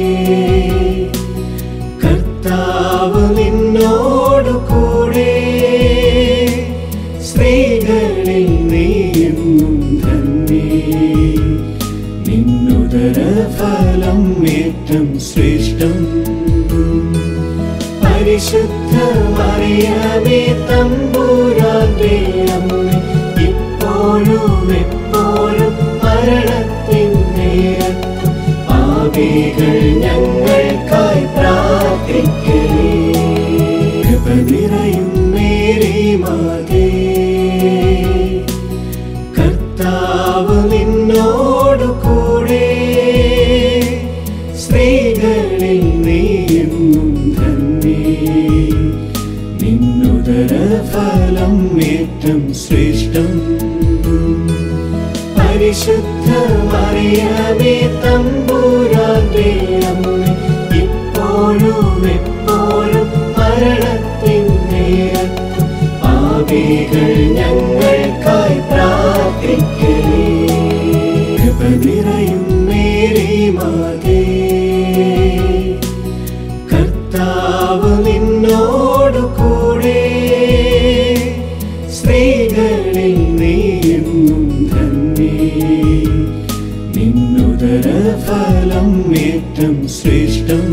കർത്താവ് നിന്നോടു കൂടെ, സ്ത്രീകളിൽ നീയെന്നും ധന്യേ, നിന്നുദര ഫലം ഏറ്റം ശ്രേഷ്ഠം. പരിശുദ്ധ മറിയമേ തമ്പുരാന്റെ അമ്മേ, ഇപ്പോഴും എപ്പോഴും മരണത്തിൻ നേരത്തും പാപികൾ ഞങ്ങൾക്കായി പ്രാർത്ഥിക്കണേ. കൃപ നിറയും മേരി മാതേ, കർത്താവ് നിന്നോടു കൂടെ, സ്ത്രീകളിൽ നീയെന്നും ധന്യേ, നിന്നുദര ഫലം ഏറ്റം ശ്രേഷ്ഠം. പരിശുദ്ധ മറിയമേ തമ്പുരാന്റെ അമ്മേ, ഇപ്പോഴും എപ്പോഴും മരണത്തിൻ നേരത്തും പാപികൾ ഞങ്ങൾക്കായി പ്രാർത്ഥിക്കണേ. കൃപ നിറയും മേരി മാതേ, കർത്താവ് നിന്നോടു കൂടെ, സ്ത്രീകളിൽ നീയെന്നും ധന്യേ, നിന്നുദര ഫലം ഏറ്റം ശ്രേഷ്ഠം.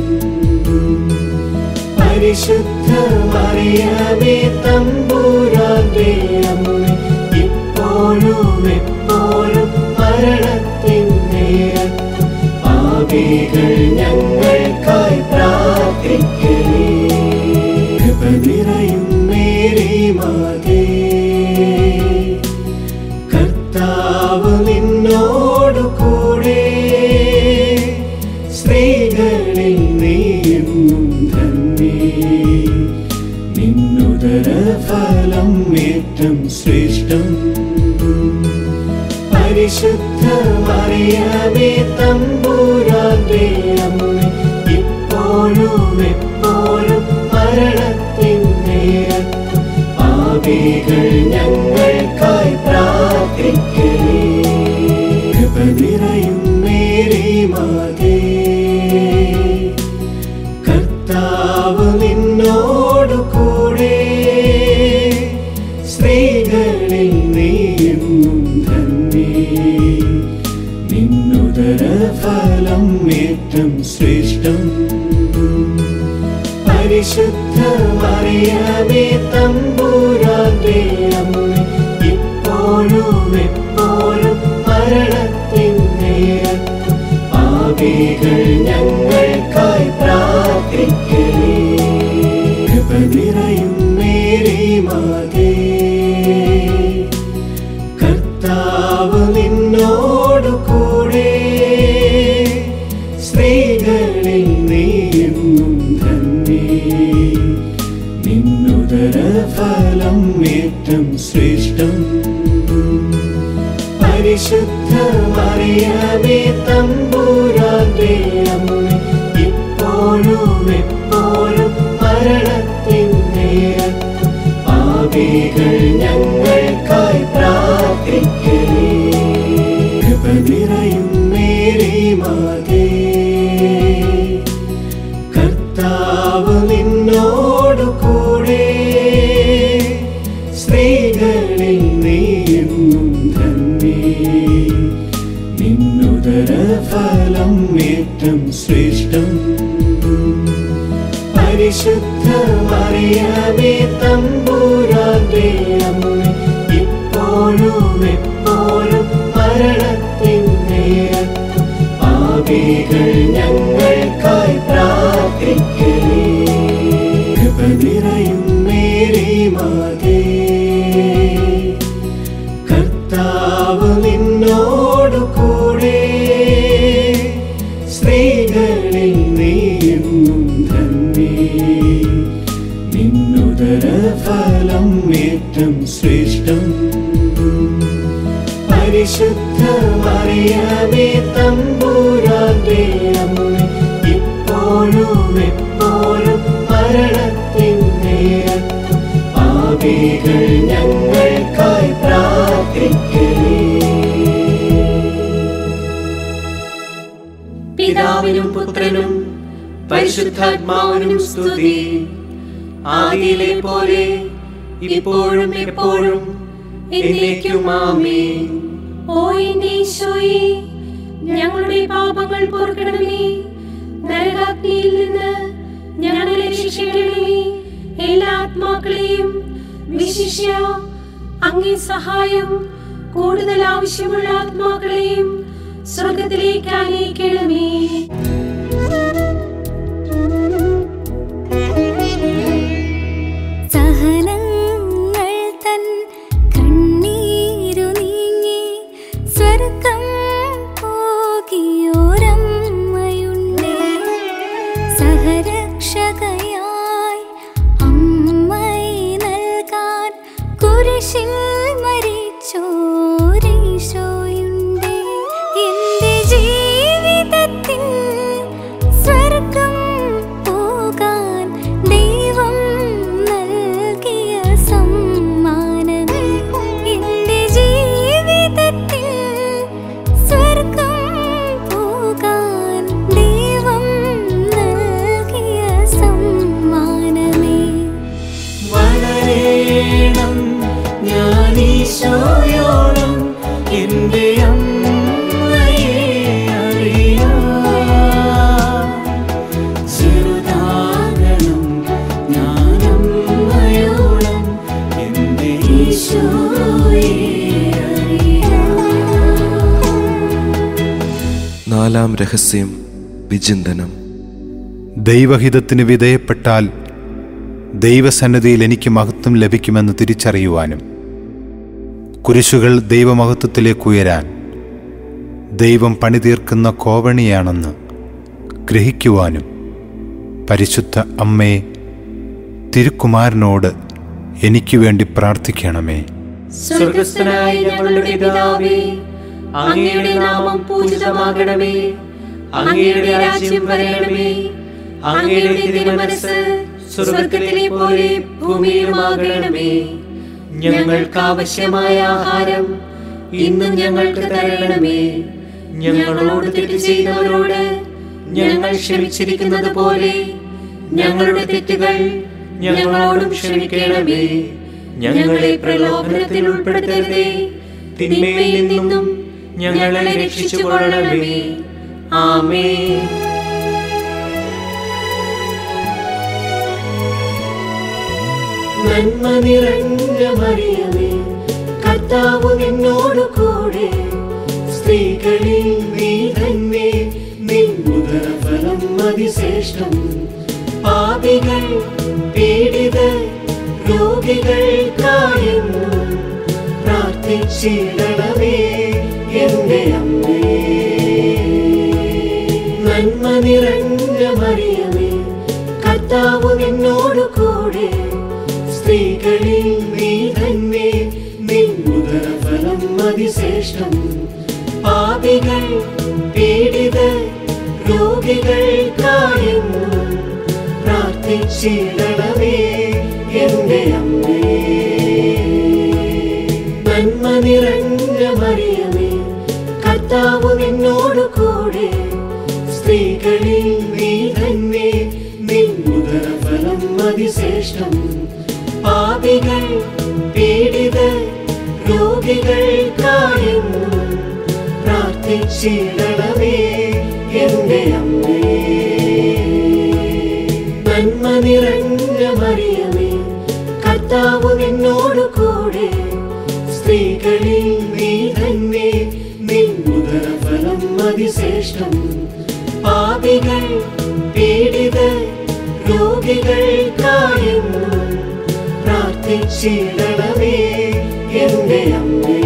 പരിശുദ്ധ മറിയമേ തമ്പുരാന്റെ അമ്മേ, ഇപ്പോഴും എപ്പോഴും മരണത്തിൻ നേരത്തും പാപികൾ ഞങ്ങൾക്കായി പ്രാർത്ഥിക്കണേ. കൃപ നിറയും മേരി മാതേ, കർത്താവ് നിന്നോടു കൂടെ, സ്ത്രീകളിൽ നീയെന്നും ധന്യേ, നിന്നുദര ഫലം ഏറ്റം ശ്രേഷ്ഠം. പരിശുദ്ധ മറിയമേ തമ്പുരാന്റെ അമ്മേ, ഇപ്പോഴും എപ്പോഴും മരണത്തിൻ നേരത്തും പാപികൾ ഞങ്ങൾക്കായി പ്രാർത്ഥിക്കണേ. കൃപ നിറയും മേരി മാതേ, കർത്താവ് നിന്നോടു കൂടെ, സ്ത്രീകളിൽ നീയെന്നും ധന്യേ, നിന്നുദര ഫലം ഏറ്റം ശ്രേഷ്ഠം. പരിശുദ്ധ മറിയമേ തമ്പുരാന്റെ അമ്മേ, ഇപ്പോഴും എപ്പോഴും മരണത്തിൻ നേരത്തും പാപികൾ ഞങ്ങൾക്കായി പ്രാർത്ഥിക്കണേ. കൃപ നിറയും മേരി മാതേ, കർത്താവ് നിന്നോടു കൂടെ, സ്ത്രീകളിൽ നീയെന്നും ധന്യേ, നിന്നുദര ഫലം ഏറ്റം ശ്രേഷ്ഠം. പരിശുദ്ധ മറിയമേ തമ്പുരാന്റെ അമ്മേ, ഇപ്പോഴും എപ്പോഴും മരണത്തിൻ നേരത്തും പാപികൾ ഞങ്ങൾക്കായി പ്രാർത്ഥിക്കണേ. കൃപ നിറയും മേരി മാതേ, കർത്താവ് നിന്നോടു കൂടെ, സ്ത്രീകളിൽ നീയെന്നും ധന്യേ, നിന്നുദര ഫലം ഏറ്റം ശ്രേഷ്ഠം. പരിശുദ്ധ മറിയമേ തമ്പുരാന്റെ മാതേ, കർത്താവ് നിന്നോടു കൂടെ, സ്ത്രീകളിൽ നീയെന്നും ധന്യേ, നിന്നുദര ഫലം ഏറ്റം ശ്രേഷ്ഠം. പരിശുദ്ധ മറിയമേ തമ്പുരാന്റെ അമ്മേ, ഇപ്പോഴും എപ്പോഴും മരണത്തിൻ നേരത്തും പാപികൾ ഞങ്ങൾക്കായി പ്രാർത്ഥിക്കണേ. പിതാവിനും പുത്രനും പരിശുദ്ധാത്മാവിനും സ്തുതി, ആദിയിലെ പോലെ ഇപ്പോഴും എപ്പോഴും എന്നേക്കും ആമേൻ. ഓ എന്റെ ഈശോയേ, ഞങ്ങളുടെ പാപങ്ങൾ പൊറുക്കണമേ, നരകാഗ്നിയിൽ നിന്ന് ഞങ്ങളെ രക്ഷിക്കണമേ. എല്ലാ ആത്മാക്കളെയും വിശിഷ്യ അങ്ങേ സഹായം കൂടുതൽ ആവശ്യമുള്ള ആത്മാക്കളെയും സ്വർഗത്തിലേക്ക് ആനയിക്കണമേ. സഹനങ്ങൾ തൻ കണ്ണീരു നീങ്ങി സ്വർഗം പോകിയോരമ്മയുണ്ടേ, സഹരക്ഷകയായി അമ്മയെ നൽകാൻ കുരിശിൽ മരിച്ചോരീശോയുണ്ടേ. എന്റെ ജീവിതത്തിൽ സ്വർഗം പോകാൻ ദൈവം നൽകിയ സമ്മാനമേ, എന്റെ ജീവിതത്തിൽ സ്വർഗം പോകാൻ ദൈവം നൽകിയ സമ്മാനമേ. വളരേണം ഞാനീശോയോളം എന്റെ അമ്മയെ അറിയാം, ചെറുതാകണം ഞാനമ്മയോളം എന്റെ ഈശോയെ അറിയാം. നാലാം രഹസ്യം വിചിന്തനം. ദൈവഹിതത്തിന് വിധേയപ്പെട്ടാൽ ദൈവസന്നിധിയിൽ എനിക്ക് മഹത്വം ലഭിക്കുമെന്ന് തിരിച്ചറിയുവാനും, കുരിശുകൾ ദൈവമഹത്വത്തിലേക്ക് ഉയരാൻ ദൈവം പണിതീർക്കുന്ന കോവണിയാണെന്ന് ഗ്രഹിക്കുവാനും പരിശുദ്ധ അമ്മേ, തിരുക്കുമാരനോട് എനിക്ക് വേണ്ടി പ്രാർത്ഥിക്കണമേ. സ്വർഗസ്ഥനായ ഞങ്ങളുടെ പിതാവേ, അങ്ങയുടെ നാമം പൂജിതമാകണമേ, അങ്ങയുടെ രാജ്യം വരണമേ, അങ്ങയുടെ തിരുമനസ്സ് സ്വർഗത്തിലെ പോലെ ഭൂമിയിലുമാകണമേ. ഞങ്ങൾക്ക് ആവശ്യമായ ആഹാരം ഇന്നും ഞങ്ങൾക്ക് തരണമേ. ഞങ്ങളോട് തെറ്റ് ചെയ്തവരോട് ഞങ്ങൾ ക്ഷമിച്ചിരിക്കുന്നത് പോലെ ഞങ്ങളുടെ തെറ്റുകൾ ഞങ്ങളോടും ക്ഷമിക്കണമേ. ഞങ്ങളെ പ്രലോഭനത്തിൽ ഉൾപ്പെടുത്തരുതേ, തിന്മയിൽ നിന്നും ഞങ്ങളെ രക്ഷിച്ചുകൊള്ളണമേ. ആമേൻ. നന്മ നിറഞ്ഞ മറിയമേ, കർത്താവ് നിന്നോടു കൂടെ, സ്ത്രീകളിൽ നീ തന്നെ, നിന്നുദരഫലം അതിശ്രേഷ്ഠം. പാപികൾ പീഡിതർ രോഗികൾക്കായെന്നും പ്രാർത്ഥിച്ചിടണമേ എന്റെ അമ്മേ. നന്മ നിറഞ്ഞ മറിയമേ, കർത്താവ് നിന്നോടു കൂടെ, സ്ത്രീകളിൽ നീ തന്നെ, നിന്നുദരഫലം അതിശ്രേഷ്ഠം. പാപികൾ പീഡിതർ രോഗികൾക്കായെന്നും പ്രാർത്ഥിച്ചിടണമേ എന്റെ അമ്മേ. നന്മ നിറഞ്ഞ മറിയമേ, കർത്താവ് നിന്നോടു കൂടെ, സ്ത്രീകളിൽ നീ തന്നെ, നിന്നുദരഫലം അതിശ്രേഷ്ഠം. പാപികൾ പീഡിതർ രോഗികൾക്കായെന്നും പ്രാർത്ഥിച്ചിടണമേ എന്റെ അമ്മേ. നന്മ നിറഞ്ഞ മറിയമേ, കർത്താവ് നിന്നോടു കൂടെ, സ്ത്രീകളിൽ നീ തന്നെ, നിന്നുദരഫലം അതിശ്രേഷ്ഠം. പാപികൾ പീഡിതർ രോഗികൾക്കായെന്നും പ്രാർത്ഥിച്ചിടണമേ പ്രാർത്ഥിച്ചിടണമേ എന്റെ അമ്മേ.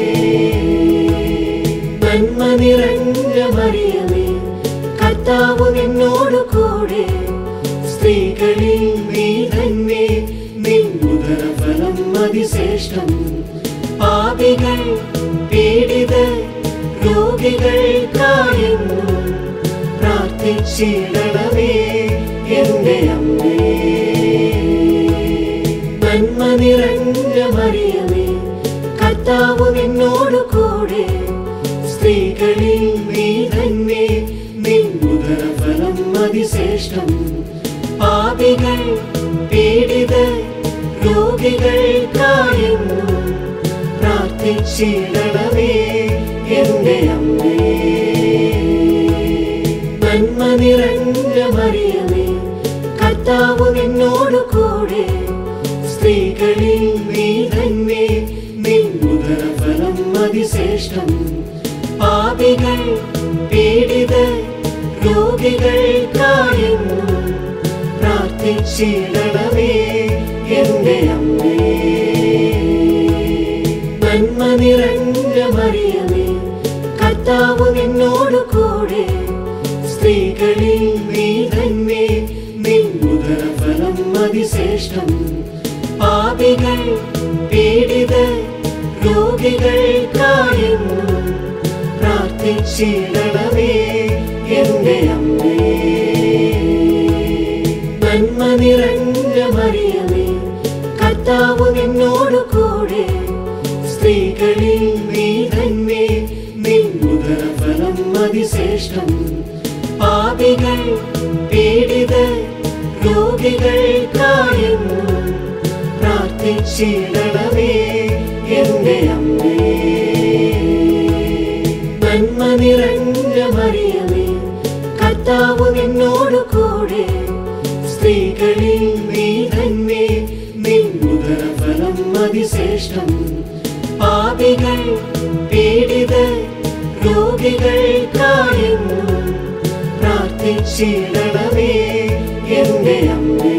നന്മ നിറഞ്ഞ മറിയമേ, കർത്താവ് നിന്നോട് കൂടെ, സ്ത്രീകളിൽ നീ തന്നെ, നിൻ ഉദരഫലം അതിശ്രേഷ്ഠം. പാപികൾ പീഡിതർ രോഗികൾക്കായെന്നും പ്രാർത്ഥിച്ചിടണമേ എന്റെ അമ്മേ. നന്മ നിറഞ്ഞ മറിയമേ, കർത്താവ് നിന്നോട് കൂടെ, സ്ത്രീകളിൽ നീ തന്നെ, നിൻ ഉദരഫലം അതിശ്രേഷ്ഠം. പാപികൾ പീഡിതർ രോഗികൾക്കായെന്നും പ്രാർത്ഥിച്ചിടണമേ എന്റെ അമ്മേ. നന്മ നിറഞ്ഞ മറിയമേ, കർത്താവ് നിന്നോട് കൂടെ, സ്ത്രീകളിൽ നീ തന്നെ, നിൻ ഉദരഫലം അതിശ്രേഷ്ഠം. പാപികൾ പീഡിതർ രോഗികൾക്കായെന്നും പ്രാർത്ഥിച്ചിടണമേ എന്റെ അമ്മേ. നന്മ നിറഞ്ഞ മറിയമേ, കർത്താവ് നിന്നോട് കൂടെ, സ്ത്രീകളിൽ നീ തന്നെ, നിൻ ഉദരഫലം അതിശ്രേഷ്ഠം. പാപികൾ പീഡിതർ രോഗികൾക്കായെന്നും പ്രാർത്ഥിച്ചിടണമേ എന്റെ അമ്മേ. നന്മ നിറഞ്ഞ മറിയമേ, കർത്താവ് നിന്നോട് കൂടെ, സ്ത്രീകളിൽ നീ തന്നെ, നിൻ ഉദരഫലം അതിശ്രേഷ്ഠം. പാപികൾ പീഡിതർ രോഗികൾക്കായെന്നും പ്രാർത്ഥിച്ചിടണമേ എന്റെ അമ്മേ. നന്മ നിറഞ്ഞ മറിയമേ, കർത്താവ് നിന്നോട് കൂടെ, സ്ത്രീകളിൽ നീ തന്നെ, നിൻ ഉദരഫലം അതിശ്രേഷ്ഠം. പാപികൾ പീഡിതർ രോഗികൾക്കായെന്നും പ്രാർത്ഥിച്ചിടണമേ എന്റെ അമ്മേ.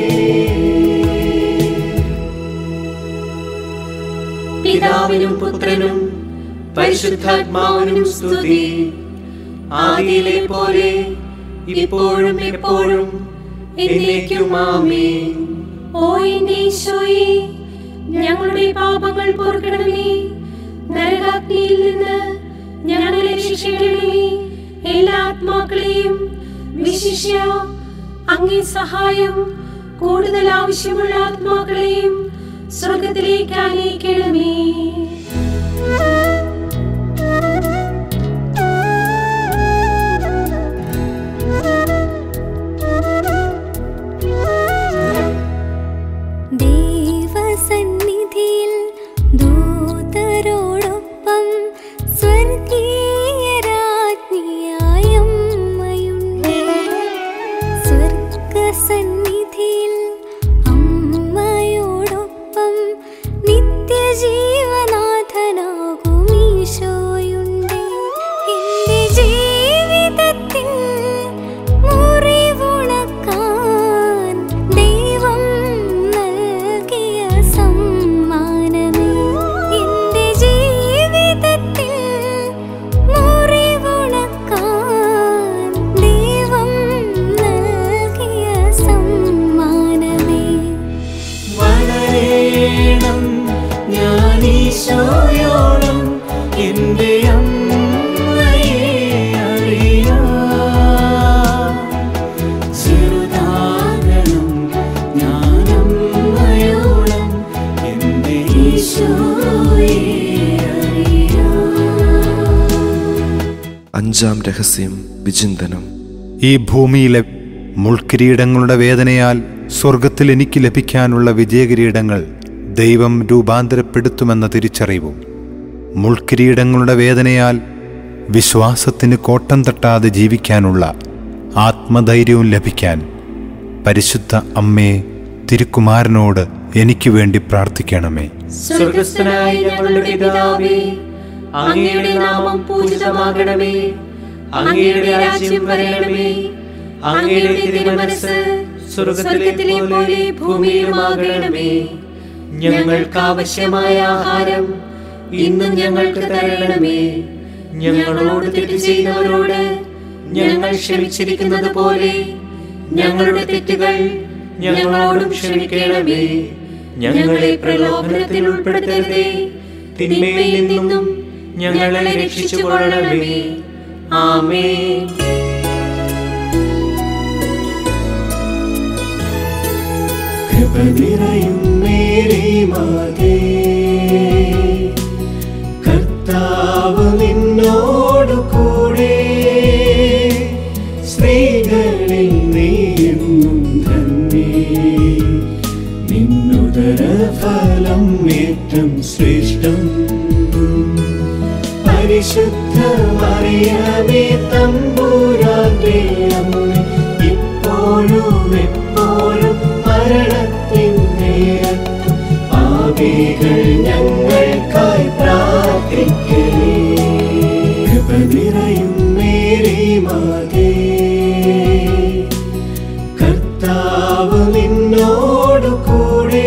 പിതാവിനും പുത്രനും പരിശുദ്ധാത്മാവിനും സ്തുതി. ആദിയിലെ പോലെ ഇപ്പോഴും എപ്പോഴും എന്നേക്കും ആമേൻ. ഓ എന്റെ ഈശോയേ, ഞങ്ങളുടെ പാപങ്ങൾ പൊറുക്കണമേ. നരകാഗ്നിയിൽ നിന്ന് ഞങ്ങളെ രക്ഷിക്കണമേ. എല്ലാ ആത്മാക്കളെയും വിശിഷ്യ അങ്ങേ സഹായം കൂടുതൽ ആവശ്യമുള്ള ആത്മാക്കളെയും സ്വർഗത്തിലേക്ക് ആനയിക്കണമേ. ദൈവസന്നിധിയിൽ ദൂതരോടൊപ്പം സ്വർഗീയ രാജ്ഞിയായ അമ്മയുണ്ട്. സ്വർഗസന്നിധിയിൽ അമ്മയോടൊപ്പം നിത്യജീവനാഥനാകും ഈശോയുണ്ട്. എന്റെ ജീവിതത്തിൽ മുറിവുണക്കാൻ ദൈവം നൽകിയ സമ്മാനമേ. എന്റെ ജീവിതത്തിൽ മുറിവുണക്കാൻ ദൈവം നൽകിയ സമ്മാനമേ. വളരേണം ഞാൻ ഈശോയോളം എന്റെ അമ്മയെ അറിയാം. ചെറുതാകണം ഞാൻ അമ്മയോളം എന്റെ ഈശോയെ അറിയാം. അഞ്ചാം രഹസ്യം വിചിന്തനം. ഈ ഭൂമിയിലെ മുൾക്കിരീടങ്ങളുടെ വേദനയാൽ സ്വർഗത്തിൽ എനിക്ക് ലഭിക്കാനുള്ള വിജയകിരീടങ്ങൾ ദൈവം രൂപാന്തരപ്പെടുത്തുമെന്ന തിരിച്ചറിവും മുൾക്കിരീടങ്ങളുടെ വേദനയാൽ വിശ്വാസത്തിന് കോട്ടം തട്ടാതെ ജീവിക്കാനുള്ള ആത്മധൈര്യവും ലഭിക്കാൻ പരിശുദ്ധ അമ്മേ തിരുക്കുമാരനോട് എനിക്ക് വേണ്ടി പ്രാർത്ഥിക്കണമേ. സ്വർഗസ്ഥനായ ഞങ്ങളുടെ പിതാവേ, അങ്ങയുടെ നാമം പൂജിതമാകണമേ. അങ്ങയുടെ രാജ്യം വരണമേ. അങ്ങയുടെ തിരുമനസ്സ് സ്വർഗത്തിലെ പോലെ ഭൂമിയിലുമാകണമേ. ഞങ്ങൾക്ക് ആവശ്യമായ ആഹാരം ഇന്നും ഞങ്ങൾക്ക് തരണമേ. ഞങ്ങളോട് തെറ്റ് ചെയ്തവരോട് ഞങ്ങൾ ക്ഷമിച്ചിരിക്കുന്നത് പോലെ ഞങ്ങളുടെ തെറ്റുകൾ ഞങ്ങളോടും ക്ഷമിക്കണമേ. ഞങ്ങളെ പ്രലോഭനത്തിൽ ഉൾപ്പെടുത്തരുതേ, തിന്മയിൽ നിന്നും ഞങ്ങളെ രക്ഷിച്ചുകൊള്ളണമേ. ആമേൻ. കൃപ നിറയും മേരി മാതേ, കർത്താവ് നിന്നോടു കൂടെ, സ്ത്രീകളിൽ നീയെന്നും ധന്യേ. നിന്നുദര ഫലം ഏറ്റം ശ്രേഷ്ഠം. പരിശുദ്ധ മറിയമേ തമ്പുരാന്റെ അമ്മേ, ഇപ്പോഴും എപ്പോഴും മരണത്തിൻ നേരത്തും പാപികൾ ഞങ്ങൾക്കായി പ്രാർത്ഥിക്കണേ. കൃപ നിറയും മേരി മാതേ, കർത്താവ് നിന്നോടു കൂടെ,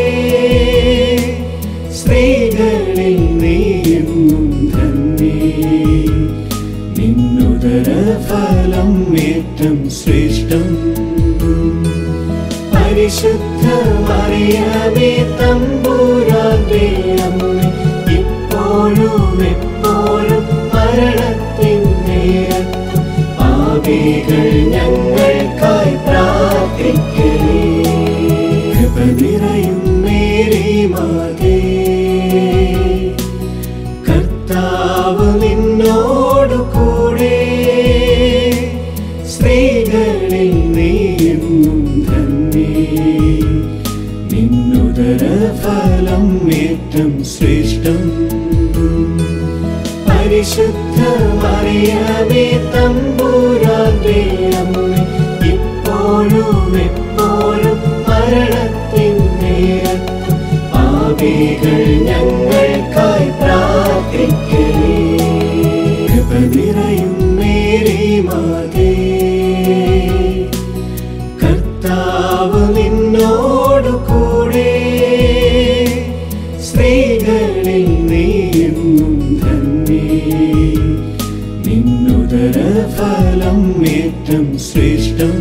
സ്ത്രീകളിൽ നീയെന്നും ധന്യേ. നിന്നുദര ഫലം ഏറ്റം ശ്രേഷ്ഠം. പരിശുദ്ധ മറിയമേ തമ്പുരാന്റെ അമ്മേ, ഇപ്പോഴും എപ്പോഴും മരണത്തിൻ നേരത്തും പാപികൾ ഞങ്ങൾക്കായി പ്രാർത്ഥിക്കണേ. കൃപ നിറയും മേരി മാതേ, കർത്താവ് നിന്നോടു കൂടെ, സ്ത്രീകളിൽ നീയെന്നും ധന്യേ. നിന്നുദര ഫലം ഏറ്റം ശ്രേഷ്ഠം. പരിശുദ്ധ മറിയമേ തമ്പുരാന്റെ അമ്മേ, ഇപ്പോഴും എപ്പോഴും മരണത്തിൻ നേരത്തും പാപികൾ ഞങ്ങൾക്കായി പ്രാർത്ഥിക്കണേ. കൃപ നിറയും മേരി മാതേ, കർത്താവ് നിന്നോടു കൂടെ, സ്ത്രീകളിൽ നീയെന്നും ധന്യേ. നിന്നുദര ഫലം ഏറ്റം ശ്രേഷ്ഠം.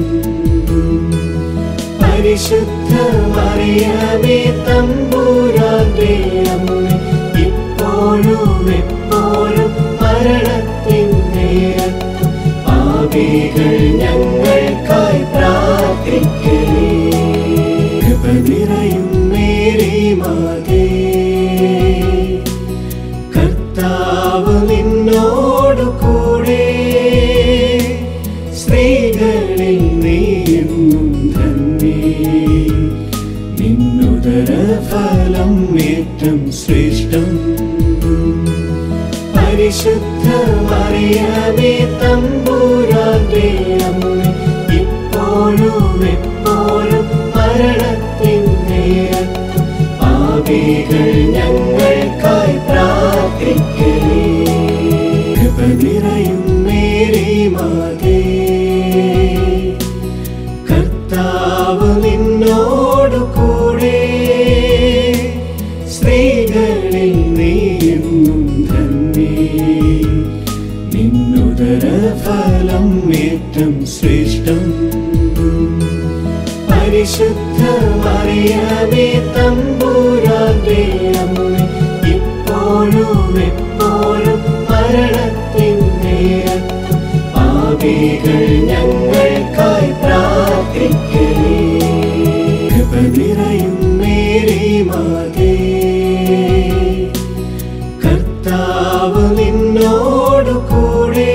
പരിശുദ്ധ മറിയമേ തമ്പുരാന്റെ അമ്മേ, ഇപ്പോഴും എപ്പോഴും മരണത്തിൻ നേരത്തും പാപികൾ ഞങ്ങൾക്കായി പ്രാർത്ഥിക്കണേ. കൃപ നിറയും മേരി മാതേ, കർത്താവ് നിന്നോടു കൂടെ, സ്ത്രീകളിൽ നീയെന്നും ധന്യേ. നിന്നുദര ഫലം ഏറ്റം ശ്രേഷ്ഠം. പരിശുദ്ധ മറിയമേ തമ്പുരാന്റെ അമ്മേ, ഇപ്പോഴും എപ്പോഴും മരണത്തിൻ നേരത്തും പാപികൾ ഞങ്ങൾക്കായി പ്രാർത്ഥിക്കണേ. കൃപ നിറയും മേരി മാതേ, കർത്താവ് നിന്നോടു കൂടെ, സ്ത്രീകളിൽ നീയെന്നും ധന്യേ. നിന്നുദര ഫലം ഏറ്റം ശ്രേഷ്ഠം. പരിശുദ്ധ മറിയമേ തമ്പുരാന്റെ അമ്മേ, ഇപ്പോഴും എപ്പോഴും മരണത്തിൻ നേരത്തും പാപികൾ ഞങ്ങൾക്കായി പ്രാർത്ഥിക്കണേ. കൃപ നിറയും മേരി മാതേ, കർത്താവ് നിന്നോടു കൂടെ,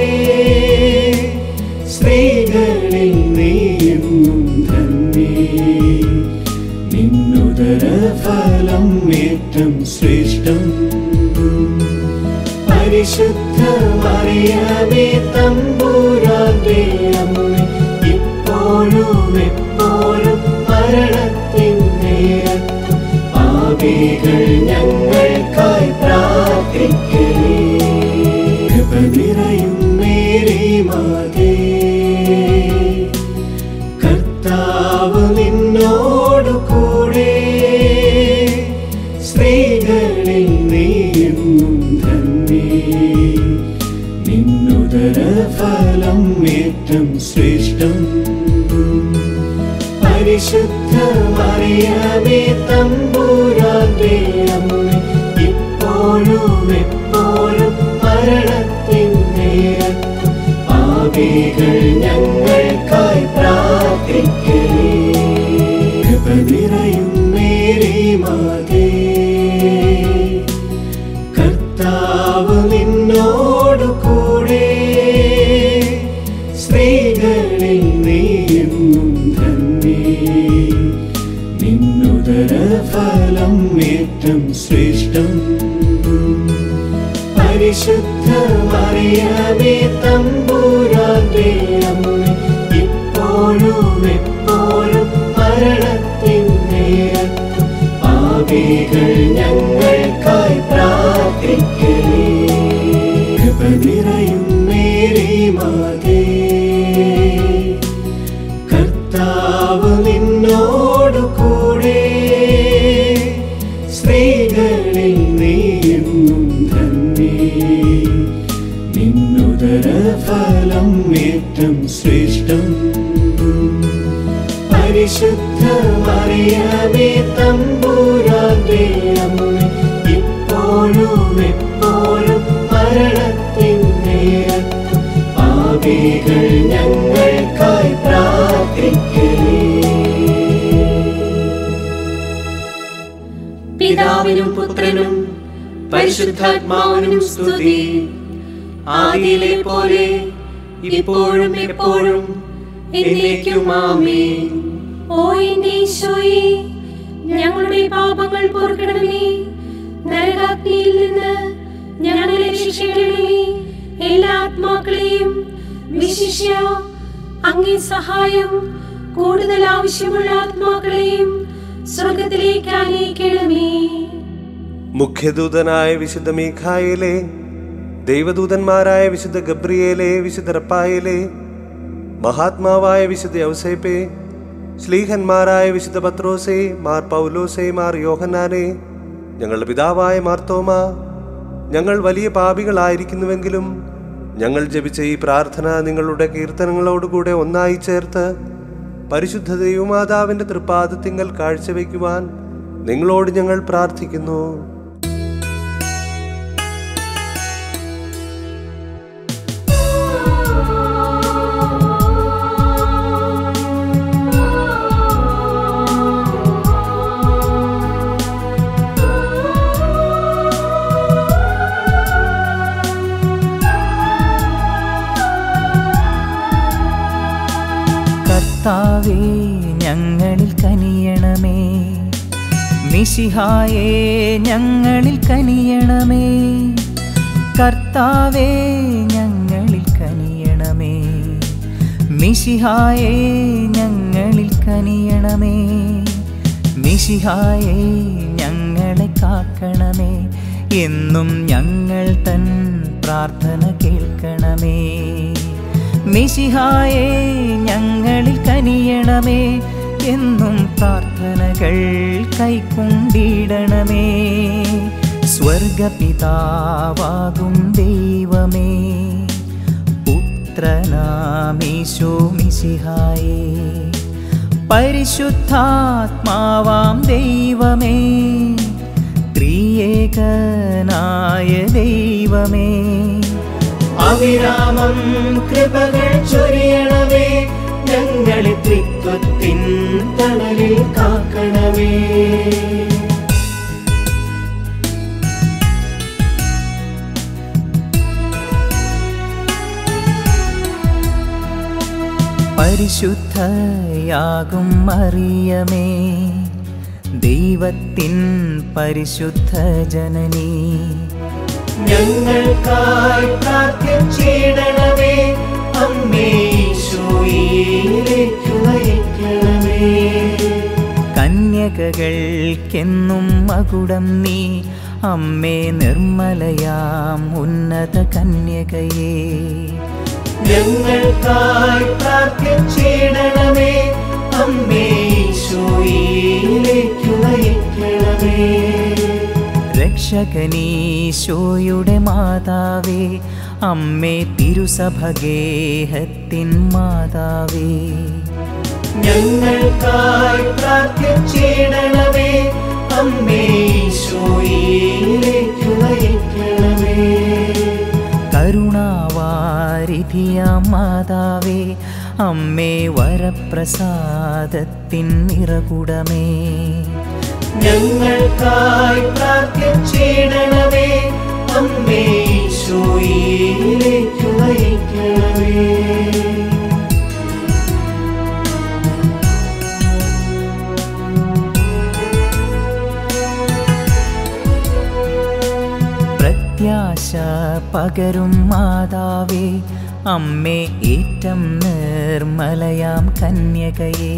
സ്ത്രീകളിൽ നീയെന്നും ധന്യേ. നിന്നുദര ഫലം ഏറ്റം ശ്രേഷ്ഠം. പരിശുദ്ധ മറിയമേ തമ്പുരാന്റെ അമ്മേ, ഇപ്പോഴും എപ്പോഴും മരണത്തിൻ നേരത്തും പാപികൾ ഞങ്ങൾക്കായി പ്രാർത്ഥിക്കണേ. കൃപ നിറയും മേരി മാതേ, കർത്താവ് നിന്നോടു കൂടെ, സ്ത്രീകളിൽ നീയെന്നും ധന്യേ, നിന്നുദര ഫലം ഏറ്റം ശ്രേഷ്ഠം. പരിശുദ്ധ മറിയമേ തമ്പുരാന്റെ അമ്മേ, ഇപ്പോഴും എപ്പോഴും മരണത്തിൻ നേരത്തും പാപികൾ ഞങ്ങൾക്കായി പ്രാർത്ഥിക്കണേ. കൃപ നിറയും മേരി മാതേ, കർത്താവ് നിന്നോടു കൂടെ, സ്ത്രീകളിൽ നീയെന്നും ധന്യേ, നിന്നുദര ഫലം ഏറ്റം ശ്രേഷ്ഠം. പരിശുദ്ധ മറിയമേ തമ്പുരാന്റെ അമ്മേ, ഇപ്പോഴും എപ്പോഴും മരണത്തിൻ നേരത്തും പാപികൾ ഞങ്ങൾക്കായി പ്രാർത്ഥിക്കണേ. കൃപ നിറയും മേരി മാതേ, കർത്താവ് നിന്നോടു കൂടെ, സ്ത്രീകളിൽ നീയെന്നും ധന്യേ, നിന്നുദര ഫലം ഏറ്റം ശ്രേഷ്ഠം. പരിശുദ്ധ മറിയമേ തമ്പുരാന്റെ അമ്മേ, ഇപ്പോഴും എപ്പോഴും മരണത്തിൻ നേരത്തും പാപികൾ ഞങ്ങൾക്കായി പ്രാർത്ഥിക്കണേ. പിതാവിനും പുത്രനും പരിശുദ്ധാത്മാവിനും സ്തുതി. ആദിയിലെ പോലെ ഇപ്പോഴും എപ്പോഴും എന്നേക്കും ആമേൻ. ഓ എന്റെ ഈശോയെ, ഞങ്ങളുടെ പാപങ്ങൾ പൊറുക്കണമേ, നരകാഗ്നിയിൽ നിന്ന് ഞങ്ങളെ രക്ഷിക്കണമേ. എല്ലാ ആത്മാക്കളെയും വിശിഷ്യ അങ്ങേ സഹായം കൂടുതൽ ആവശ്യമുള്ള ആത്മാക്കളെയും സ്വർഗത്തിലേക്ക് ആനയിക്കണമേ. മുഖ്യദൂതനായ വിശുദ്ധ മീഖായേലേ, ദൈവദൂതന്മാരായ വിശുദ്ധ ഗബ്രിയേലേ, വിശുദ്ധ റപ്പായേലേ, മഹാത്മാവായ വിശുദ്ധ യൗസേപ്പേ, ശ്ലീഹന്മാരായ വിശുദ്ധ പത്രോസേ, മാർ പൗലോസേ, മാർ യോഹന്നാനേ, ഞങ്ങളുടെ പിതാവായ മാർത്തോമ, ഞങ്ങൾ വലിയ പാപികളായിരിക്കുന്നുവെങ്കിലും ഞങ്ങൾ ജപിച്ച ഈ പ്രാർത്ഥന നിങ്ങളുടെ കീർത്തനങ്ങളോടുകൂടെ ഒന്നായി ചേർത്ത് പരിശുദ്ധ ദൈവമാതാവിൻ്റെ തൃപ്പാദത്തിങ്കൽ കാഴ്ചവെക്കുവാൻ നിങ്ങളോട് ഞങ്ങൾ പ്രാർത്ഥിക്കുന്നു. കർത്താവേ, ഞങ്ങളിൽ കനിയണമേ. മിശിഹായേ, ഞങ്ങളിൽ കനിയണമേ. കർത്താവേ, ഞങ്ങളിൽ കനിയണമേ. മിശിഹായേ, ഞങ്ങളിൽ കനിയണമേ. മിശിഹായേ, ഞങ്ങളെ കാക്കണമേ. എന്നും ഞങ്ങൾ തൻ പ്രാർത്ഥന കേൾക്കണമേ. മിശിഹായേ, ഞങ്ങളിൽ കനിയണമേ. എന്നും പ്രാർത്ഥനകൾ കൈക്കൊണ്ടിടണമേ. സ്വർഗപിതാവാകും ദൈവമേ, പുത്രനാമീശോ മിശിഹായേ, പരിശുദ്ധാത്മാവാം ദൈവമേ, ത്രിയേകനായ ദൈവമേ, അവിരാമം കൃപകൾ ചൊരിയണമേ. ഞങ്ങളെ ത്രിത്വത്തിൻ തണലിൽ കാക്കണമേ. പരിശുദ്ധയാകും മറിയമേ, ദൈവത്തിൻ പരിശുദ്ധ ജനനീ, ഞങ്ങൾക്കായി പ്രാർത്ഥിച്ചിടണമേ. അമ്മേ, ഈശോയിലേക്ക് നയിക്കണമേ. കന്യകകൾക്കെന്നും മകുടം നീ, അമ്മേ നിർമ്മലയാം ഉന്നത കന്യകയേ, ഞങ്ങൾക്കായി പ്രാർത്ഥിച്ചിടണമേ. അമ്മേ, ഈശോയിലേക്ക് നയിക്കണമേ. രക്ഷകനീശോയുടെ മാതാവേ, അമ്മേ തിരുസഭഗേഹത്തിൻ മാതാവേ, ഞങ്ങൾക്കായി പ്രാർത്ഥിച്ചിടണമേ. അമ്മേ ഈശോയിലേക്ക് നയിക്കണമേ. കരുണാവാരിധിയാം മാതാവേ, അമ്മേ വരപ്രസാദത്തിൻ നിറകുടമേ, ഞങ്ങൾക്കായി പ്രാർത്ഥിച്ചിടണമേ. അമ്മേ ഈശോയിലേക്ക് നയിക്കണമേ. പ്രത്യാശ പകരും മാതാവേ, അമ്മേ ഏറ്റം നിർമ്മലയാം കന്യകയേ,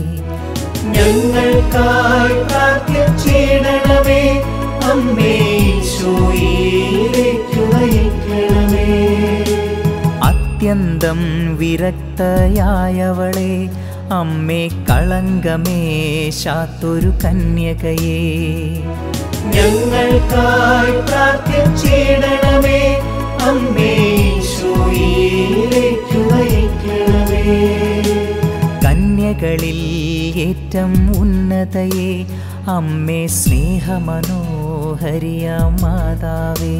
ഞങ്ങൾക്കായി പ്രാർത്ഥിച്ചിടണമേ. അമ്മേ ഈശോയിലേക്ക് നയിക്കണമേ. അത്യന്തം വിരക്തയായവളെ, അമ്മേ കളങ്കമേശാത്തൊരു കന്യകയേ, ഞങ്ങൾക്കായി പ്രാർത്ഥിച്ചിടണമേ. അമ്മേ ഈശോയിലേക്ക് നയിക്കണമേ. കന്യകളിൽ ഏറ്റം ഉന്നതയെ, അമ്മേ സ്നേഹമനോഹരിയാം മാതാവേ,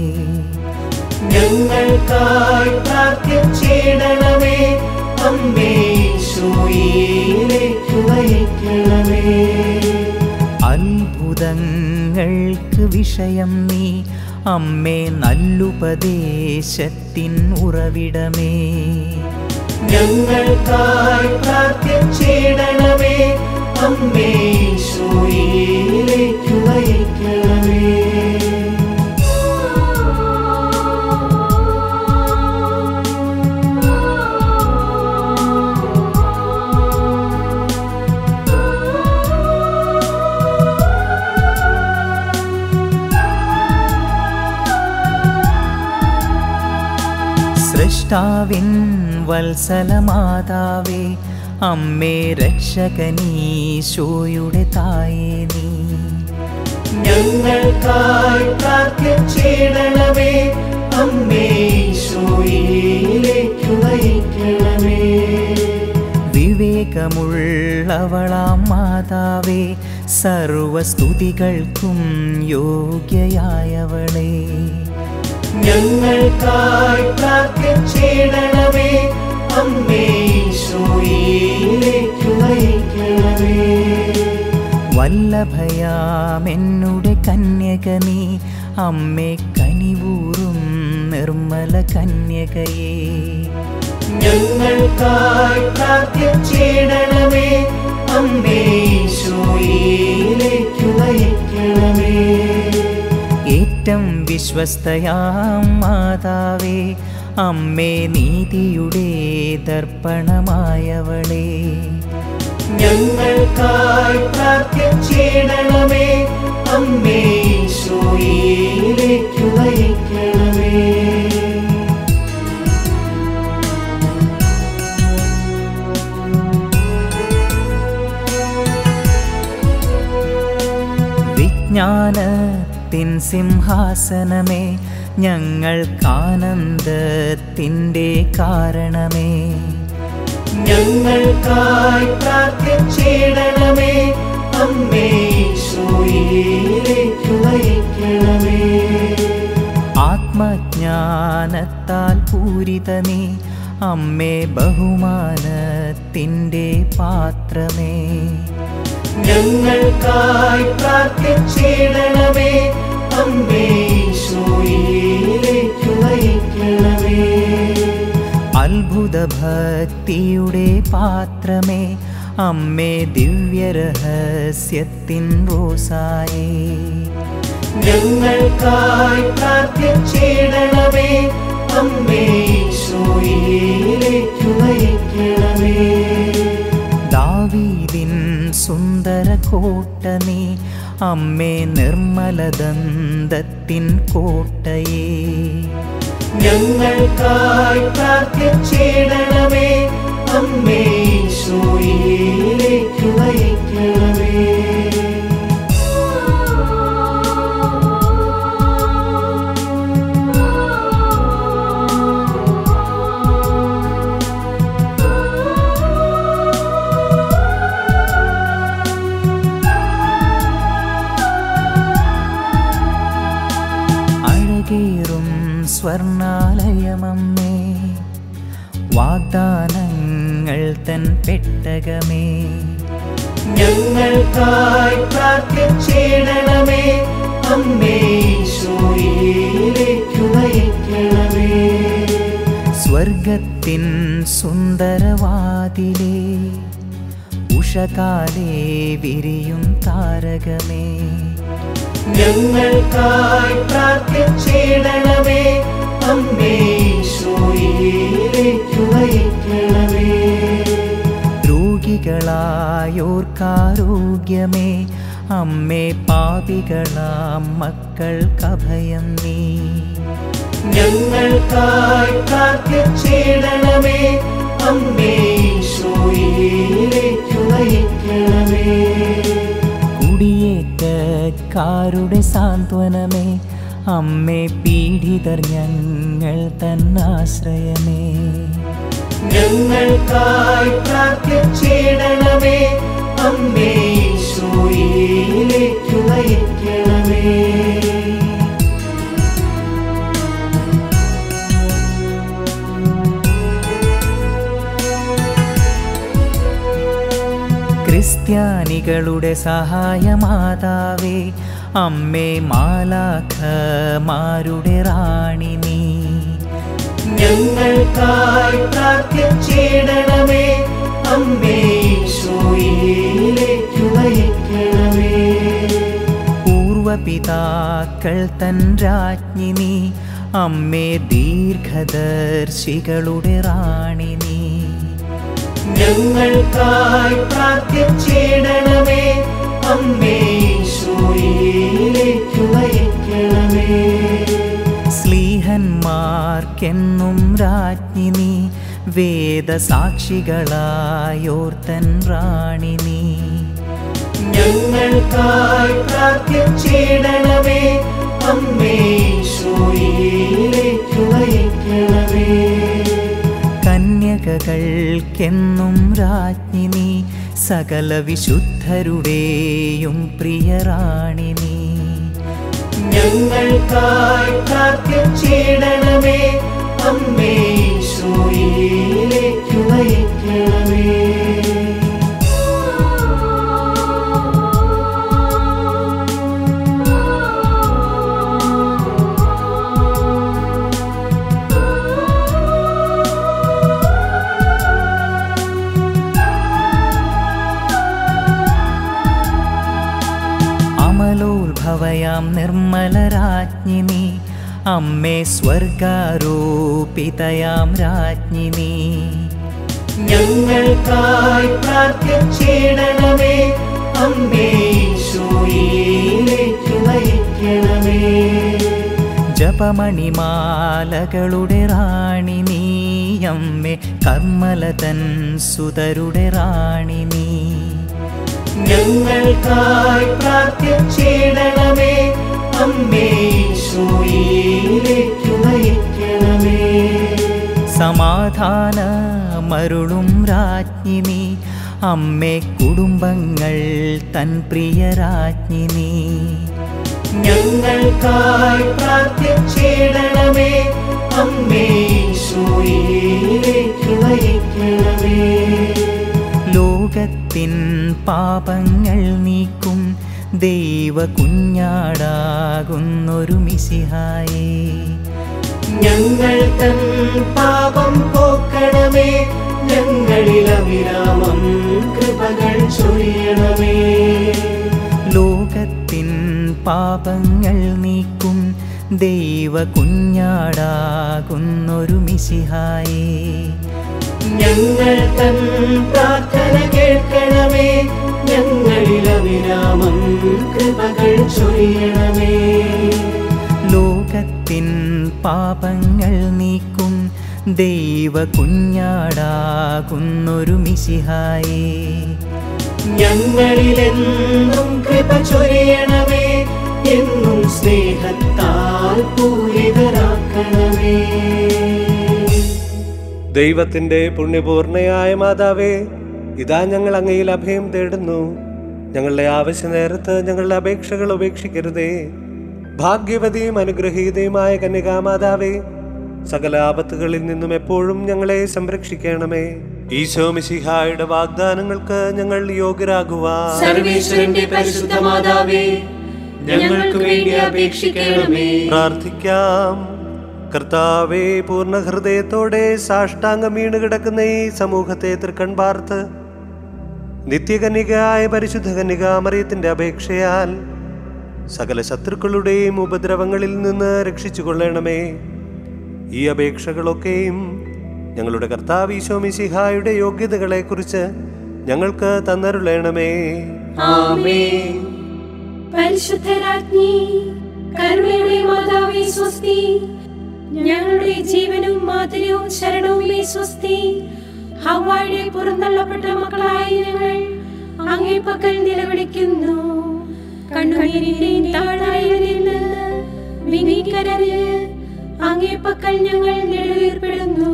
ഞങ്ങൾക്കായി പ്രാർത്ഥിച്ചിടണമേ. അമ്മേ ഈശോയിലേക്ക് നയിക്കണമേ. അത്ഭുതങ്ങൾക്ക് വിഷയം നീ, അമ്മേ നല്ലുപദേശത്തിൻ ഉറവിടമേ, ഞങ്ങൾക്കായി പ്രാർത്ഥിച്ചിടണമേ. അമ്മേ ഈശോയിലേക്ക് നയിക്കണമേ. സൃഷ്ടാവിൻ വത്സലമാതാവേ, അമ്മേ രക്ഷകനീശോയുടെ തായേ നീ, ഞങ്ങൾക്കായി പ്രാർത്ഥിച്ചിടണമേ. അമ്മേ ഈശോയിലേക്ക് നയിക്കണമേ. വിവേകമുള്ളവളാം മാതാവേ, സർവസ്തുതികൾക്കും യോഗ്യയായവളേ, ഞങ്ങൾക്കായി പ്രാർത്ഥിച്ചിടണമേ. അമ്മേ ഈശോയിലേക്ക് നയിക്കണമേ. വല്ലഭയാമെന്നുടെ കന്യക നീ, അമ്മേ കനിവൂറും നിർമ്മല കന്യകയേ, ഞങ്ങൾക്കായി പ്രാർത്ഥിച്ചിടണമേ. അമ്മേ ഈശോയിലേക്ക് നയിക്കണമേ. ഏറ്റം വിശ്വസ്തയാം മാതാവേ, അമ്മേ നീതിയുടെ ദർപ്പണമായവളേ, ഞങ്ങൾക്കായി പ്രാർത്ഥിച്ചിടണമേ. അമ്മേ ഈശോയിലേക്ക് നയിക്കണമേ. വിജ്ഞാനത്തിൻ സിംഹാസനമേ, ഞങ്ങൾക്കാനന്ദത്തിൻ്റെ കാരണമേ, ഞങ്ങൾക്കായി പ്രാർത്ഥിച്ചിടണമേ. അമ്മേ ഈശോയിലേക്ക് നയിക്കണമേ. ആത്മജ്ഞാനത്താൽ പൂരിത നീ, അമ്മേ ബഹുമാനത്തിൻ്റെ പാത്രമേ, ഞങ്ങൾക്കായി പ്രാർത്ഥിച്ചിടണമേ. അമ്മേ ഈശോയിലേക്ക് നയിക്കണമേ. അത്ഭുത ഭക്തിയുടെ പാത്രമേ, അമ്മേ ദിവ്യരഹസ്യത്തിൻ റോസായേ, ഞങ്ങൾക്കായി പ്രാർത്ഥിച്ചിടണമേ. അമ്മേ ഈശോയിലേക്ക് നയിക്കണമേ. ദാവീദിൻ സുന്ദര കോട്ട നീ, അമ്മേ നിർമ്മലദന്തത്തിൻ കോട്ടയേ, ഞങ്ങൾക്കായി പ്രാർത്ഥിച്ചിടണമേ. അമ്മേ ഈശോയിലേക്ക് നയിക്കണമേ. അഴകേറും സ്വർണാലയമമ്മേ, വാഗ്ദാനങ്ങൾ തൻ പെട്ടകമേ, ഞങ്ങൾക്കായി പ്രാർത്ഥിച്ചിടണമേ. അമ്മേ ഈശോയിലേക്കു നയിക്കണമേ. സ്വർഗത്തിൻ സുന്ദരവാതിലേ, ഉഷകാലേ വിരിയും താരകമേ, ഞങ്ങൾക്കായി പ്രാർത്ഥിച്ചിടണമേ. അമ്മേ ഈശോയിലേക്കു നയിക്കണമേ. രോഗികളായോർക്കാരോഗ്യമേ, അമ്മേ പാപികളാം മക്കൾക്കഭയം നീ, ഞങ്ങൾക്കായി പ്രാർത്ഥിച്ചിടണമേ. അമ്മേ ഈശോയിലേക്കു നയിക്കണമേ. കുടിയേറ്റക്കാരുടെ സാന്ത്വനമേ, അമ്മേ പീഡിതർ ഞങ്ങൾ തന്നാശ്രയമേ, ഞങ്ങൾക്കായി പ്രാർത്ഥിച്ചിടണമേ. അമ്മേ ഈശോയിലേക്കു നയിക്കണമേ. ക്രിസ്ത്യാനികളുടെ സഹായമാതാവേ, അമ്മേ മാലാഖമാരുടെ റാണി നീ, ഞങ്ങൾക്കായി പ്രാർത്ഥിച്ചിടണമേ. അമ്മേ ഈശോയിലേക്കു നയിക്കണമേ. പൂർവപിതാക്കൾ തൻ രാജ്ഞി നീ, അമ്മേ ദീർഘദർശികളുടെ റാണി നീ, ഞങ്ങൾക്കായി പ്രാർത്ഥിച്ചിടണമേ. അമ്മേ ഈശോയിലേക്കു നയിക്കണമേ. സ്ലീഹന്മാർക്കെന്നും രാജ്ഞി നീ, വേദസാക്ഷികളായോർത്തൻ റാണി നീ, ഞങ്ങൾക്കായി പ്രാർത്ഥിച്ചിടണമേ. അമ്മേ ഈശോയിലേക്കു നയിക്കണമേ. കന്യകകൾക്കെന്നും രാജ്ഞി നീ, സകല വിശുദ്ധരുടെയും പ്രിയറാണി നീ, ഞങ്ങൾക്കായി പ്രാർത്ഥിച്ചിടണമേ. അമ്മേ ഈശോയിലേക്കു നയിക്കണമേ. അമലോത്ഭവയാം നിർമ്മലരാജ്ഞി നീ, അമ്മേ സ്വർഗാരോപിതയാം രാജ്ഞി നീ, ഞങ്ങൾക്കായി പ്രാർത്ഥിച്ചിടണമേ. അമ്മേ ഈശോയിലേക്കു നയിക്കണമേ. ജപമണിമാലകളുടെ റാണി നീ, അമ്മേ കർമ്മലതൻ സുതരുടെ റാണി നീ, ഞങ്ങൾക്കായി പ്രാർത്ഥിച്ചിടണമേ. അമ്മേ ഈശോയിലേക്കു നയിക്കണമേ. സമാധാനമരുളും രാജ്ഞി നീ, അമ്മേ കുടുംബങ്ങൾ തൻ പ്രിയരാജ്ഞി നീ, ഞങ്ങൾക്കായി പ്രാർത്ഥിച്ചിടണമേ. അമ്മേ ഈശോയിലേക്കു നയിക്കണമേ. ലോകത്തിൻ പാപങ്ങൾ നീക്കും ദൈവ കുഞ്ഞാടാകുന്നൊരു മിശിഹായേ, ഞങ്ങൾ തൻ പാപം പോക്കണമേ. ഞങ്ങളിൽ അവിരാമം കൃപകൾ ചൊരിയണമേ. ലോകത്തിൻ പാപങ്ങൾ നീക്കും ദൈവ കുഞ്ഞാടാകുന്നൊരു മിശിഹായേ, ഞങ്ങൾ തൻ പ്രാർത്ഥന കേൾക്കണമേ. ഞങ്ങളിൽ അവിരാമം കൃപകൾ ചൊരിയണമേ. ലോകത്തിൻ പാപങ്ങൾ നീക്കും ദൈവ കുഞ്ഞാടാകുന്നൊരു മിശിഹായേ, ഞങ്ങളിലെന്നും കൃപ ചൊരിയണമേ. എന്നും സ്നേഹത്താൽ പൂരിതരാക്കണമേ. ദൈവത്തിന്റെ പുണ്യപൂർണയായ മാതാവേ, ഇതാ ഞങ്ങൾ അങ്ങയിൽ അഭയം തേടുന്നു. ഞങ്ങളുടെ ആവശ്യ നേരത്ത് ഞങ്ങളുടെ അപേക്ഷകൾ ഉപേക്ഷിക്കരുതേ. ഭാഗ്യവതിയും അനുഗ്രഹീതയുമായ കന്യകാമാതാവേ, സകല ആപത്തുകളിൽ നിന്നും എപ്പോഴും ഞങ്ങളെ സംരക്ഷിക്കണമേ. ഈശോ മിശിഹായുടെ വാഗ്ദാനങ്ങൾക്ക് ഞങ്ങൾ യോഗ്യരാകുവാൻ സർവേശ്വരന്റെ പരിശുദ്ധ മാതാവേ, ഞങ്ങൾക്ക് വേണ്ടി അപേക്ഷിക്കണമേ. പ്രാർത്ഥിക്കാം. കർത്താവേ, പൂർണ്ണ ഹൃദയത്തോടെ സാഷ്ടാംഗം വീണ് കിടക്കുന്ന ഈ സമൂഹത്തെ തൃക്കൺ പാർത്ത് നിത്യകന്യകയായ പരിശുദ്ധ കന്യകാമറിയത്തിന്റെ അപേക്ഷയാൽ സകല ശത്രുക്കളുടെയും ഉപദ്രവങ്ങളിൽ നിന്ന് രക്ഷിച്ചുകൊള്ളണമേ. ഈ അപേക്ഷകളൊക്കെയും ഞങ്ങളുടെ കർത്താവ് ഈശോ മിശിഹായുടെ യോഗ്യതകളെ കുറിച്ച് ഞങ്ങൾക്ക് തന്നരുളണമേ. ആമേൻ. പരിശുദ്ധരാജ്ഞി, കരുണയുടെ മാതാവേ സ്വസ്തി. ഞങ്ങളുടെ ജീവനും മാധുര്യവും ശരണവുമേ സ്വസ്തി. ഹവ്വായുടെ പുറന്തള്ളപ്പെട്ട മക്കളായ ഞങ്ങൾ അങ്ങേ പക്കൽ നിലവിളിക്കുന്നു. കണ്ണുനീരിന്റെയും താഴ്വരയിൽ നിന്ന് വിനീകരഞ്ഞ് അങ്ങേ പക്കൽ ഞങ്ങൾ നെടുവീർപ്പെടുന്നു.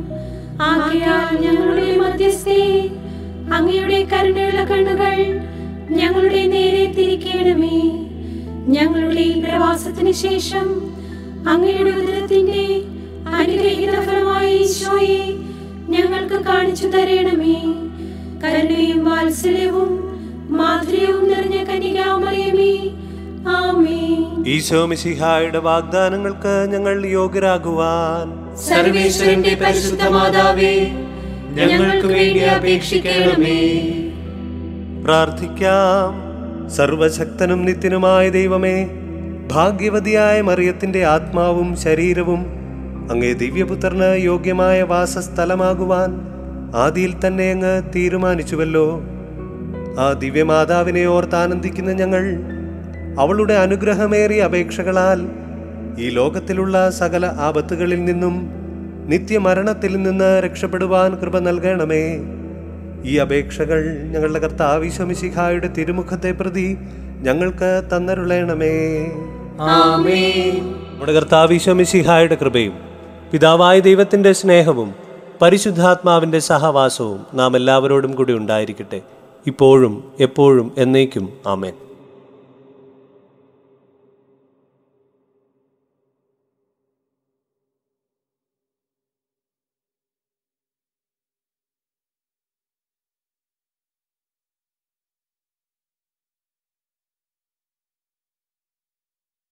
ആകയാൽ ഞങ്ങളുടെ മധ്യസ്ഥേ, അങ്ങയുടെ കരുണയുള്ള കണ്ണുകൾ ഞങ്ങളുടെ നേരെ തിരിക്കണമേ. ഞങ്ങളുടെ ഈ പ്രവാസത്തിന് ശേഷം അങ്ങയുടെ ഉദരത്തിന്റെ അനുഗ്രഹീത ഫലമായ ഈശോയെ ഞങ്ങൾക്ക് കാണിച്ചു തരണമേ. കരുണയും വാത്സല്യവും മാധുര്യവും നിറഞ്ഞ കന്യകാമറിയമേ, ആമേൻ. ഈശോ മിശിഹായുടെ വാഗ്ദാനങ്ങൾക്ക് ഞങ്ങൾ യോഗ്യരാകുവാൻ സർവേശ്വരന്റെ പരിശുദ്ധ മാതാവേ, ഞങ്ങൾക്ക് വേണ്ടി അപേക്ഷിക്കണമേ. പ്രാർത്ഥിക്കാം. സർവശക്തനും നിത്യനുമായ ദൈവമേ, ഭാഗ്യവതിയായ മറിയത്തിന്റെ ആത്മാവും ശരീരവും അങ്ങേ ദിവ്യപുത്രന് യോഗ്യമായ വാസസ്ഥലമാകുവാൻ ആദിയിൽ തന്നെ അങ്ങ് തീരുമാനിച്ചുവല്ലോ. ആ ദിവ്യമാതാവിനെ ഓർത്താനന്ദിക്കുന്ന ഞങ്ങൾ അവളുടെ അനുഗ്രഹമേറിയ അപേക്ഷകളാൽ ഈ ലോകത്തിലുള്ള സകല ആപത്തുകളിൽ നിന്നും നിത്യമരണത്തിൽ നിന്ന് രക്ഷപ്പെടുവാൻ കൃപ നൽകണമേ. ഈ അപേക്ഷകൾ ഞങ്ങളുടെ കർത്താവ് ഈശോ മിശിഹായുടെ തിരുമുഖത്തെ പ്രതി ഞങ്ങൾക്ക് തന്നരുളണമേ. ആമേൻ. നമ്മുടെ കർത്താവ് ഈശോ മിശിഹായുടെ കൃപയും പിതാവായ ദൈവത്തിന്റെ സ്നേഹവും പരിശുദ്ധാത്മാവിന്റെ സഹവാസവും നാം എല്ലാവരോടും കൂടി ഉണ്ടായിരിക്കട്ടെ, ഇപ്പോഴും എപ്പോഴും എന്നേക്കും. ആമേൻ.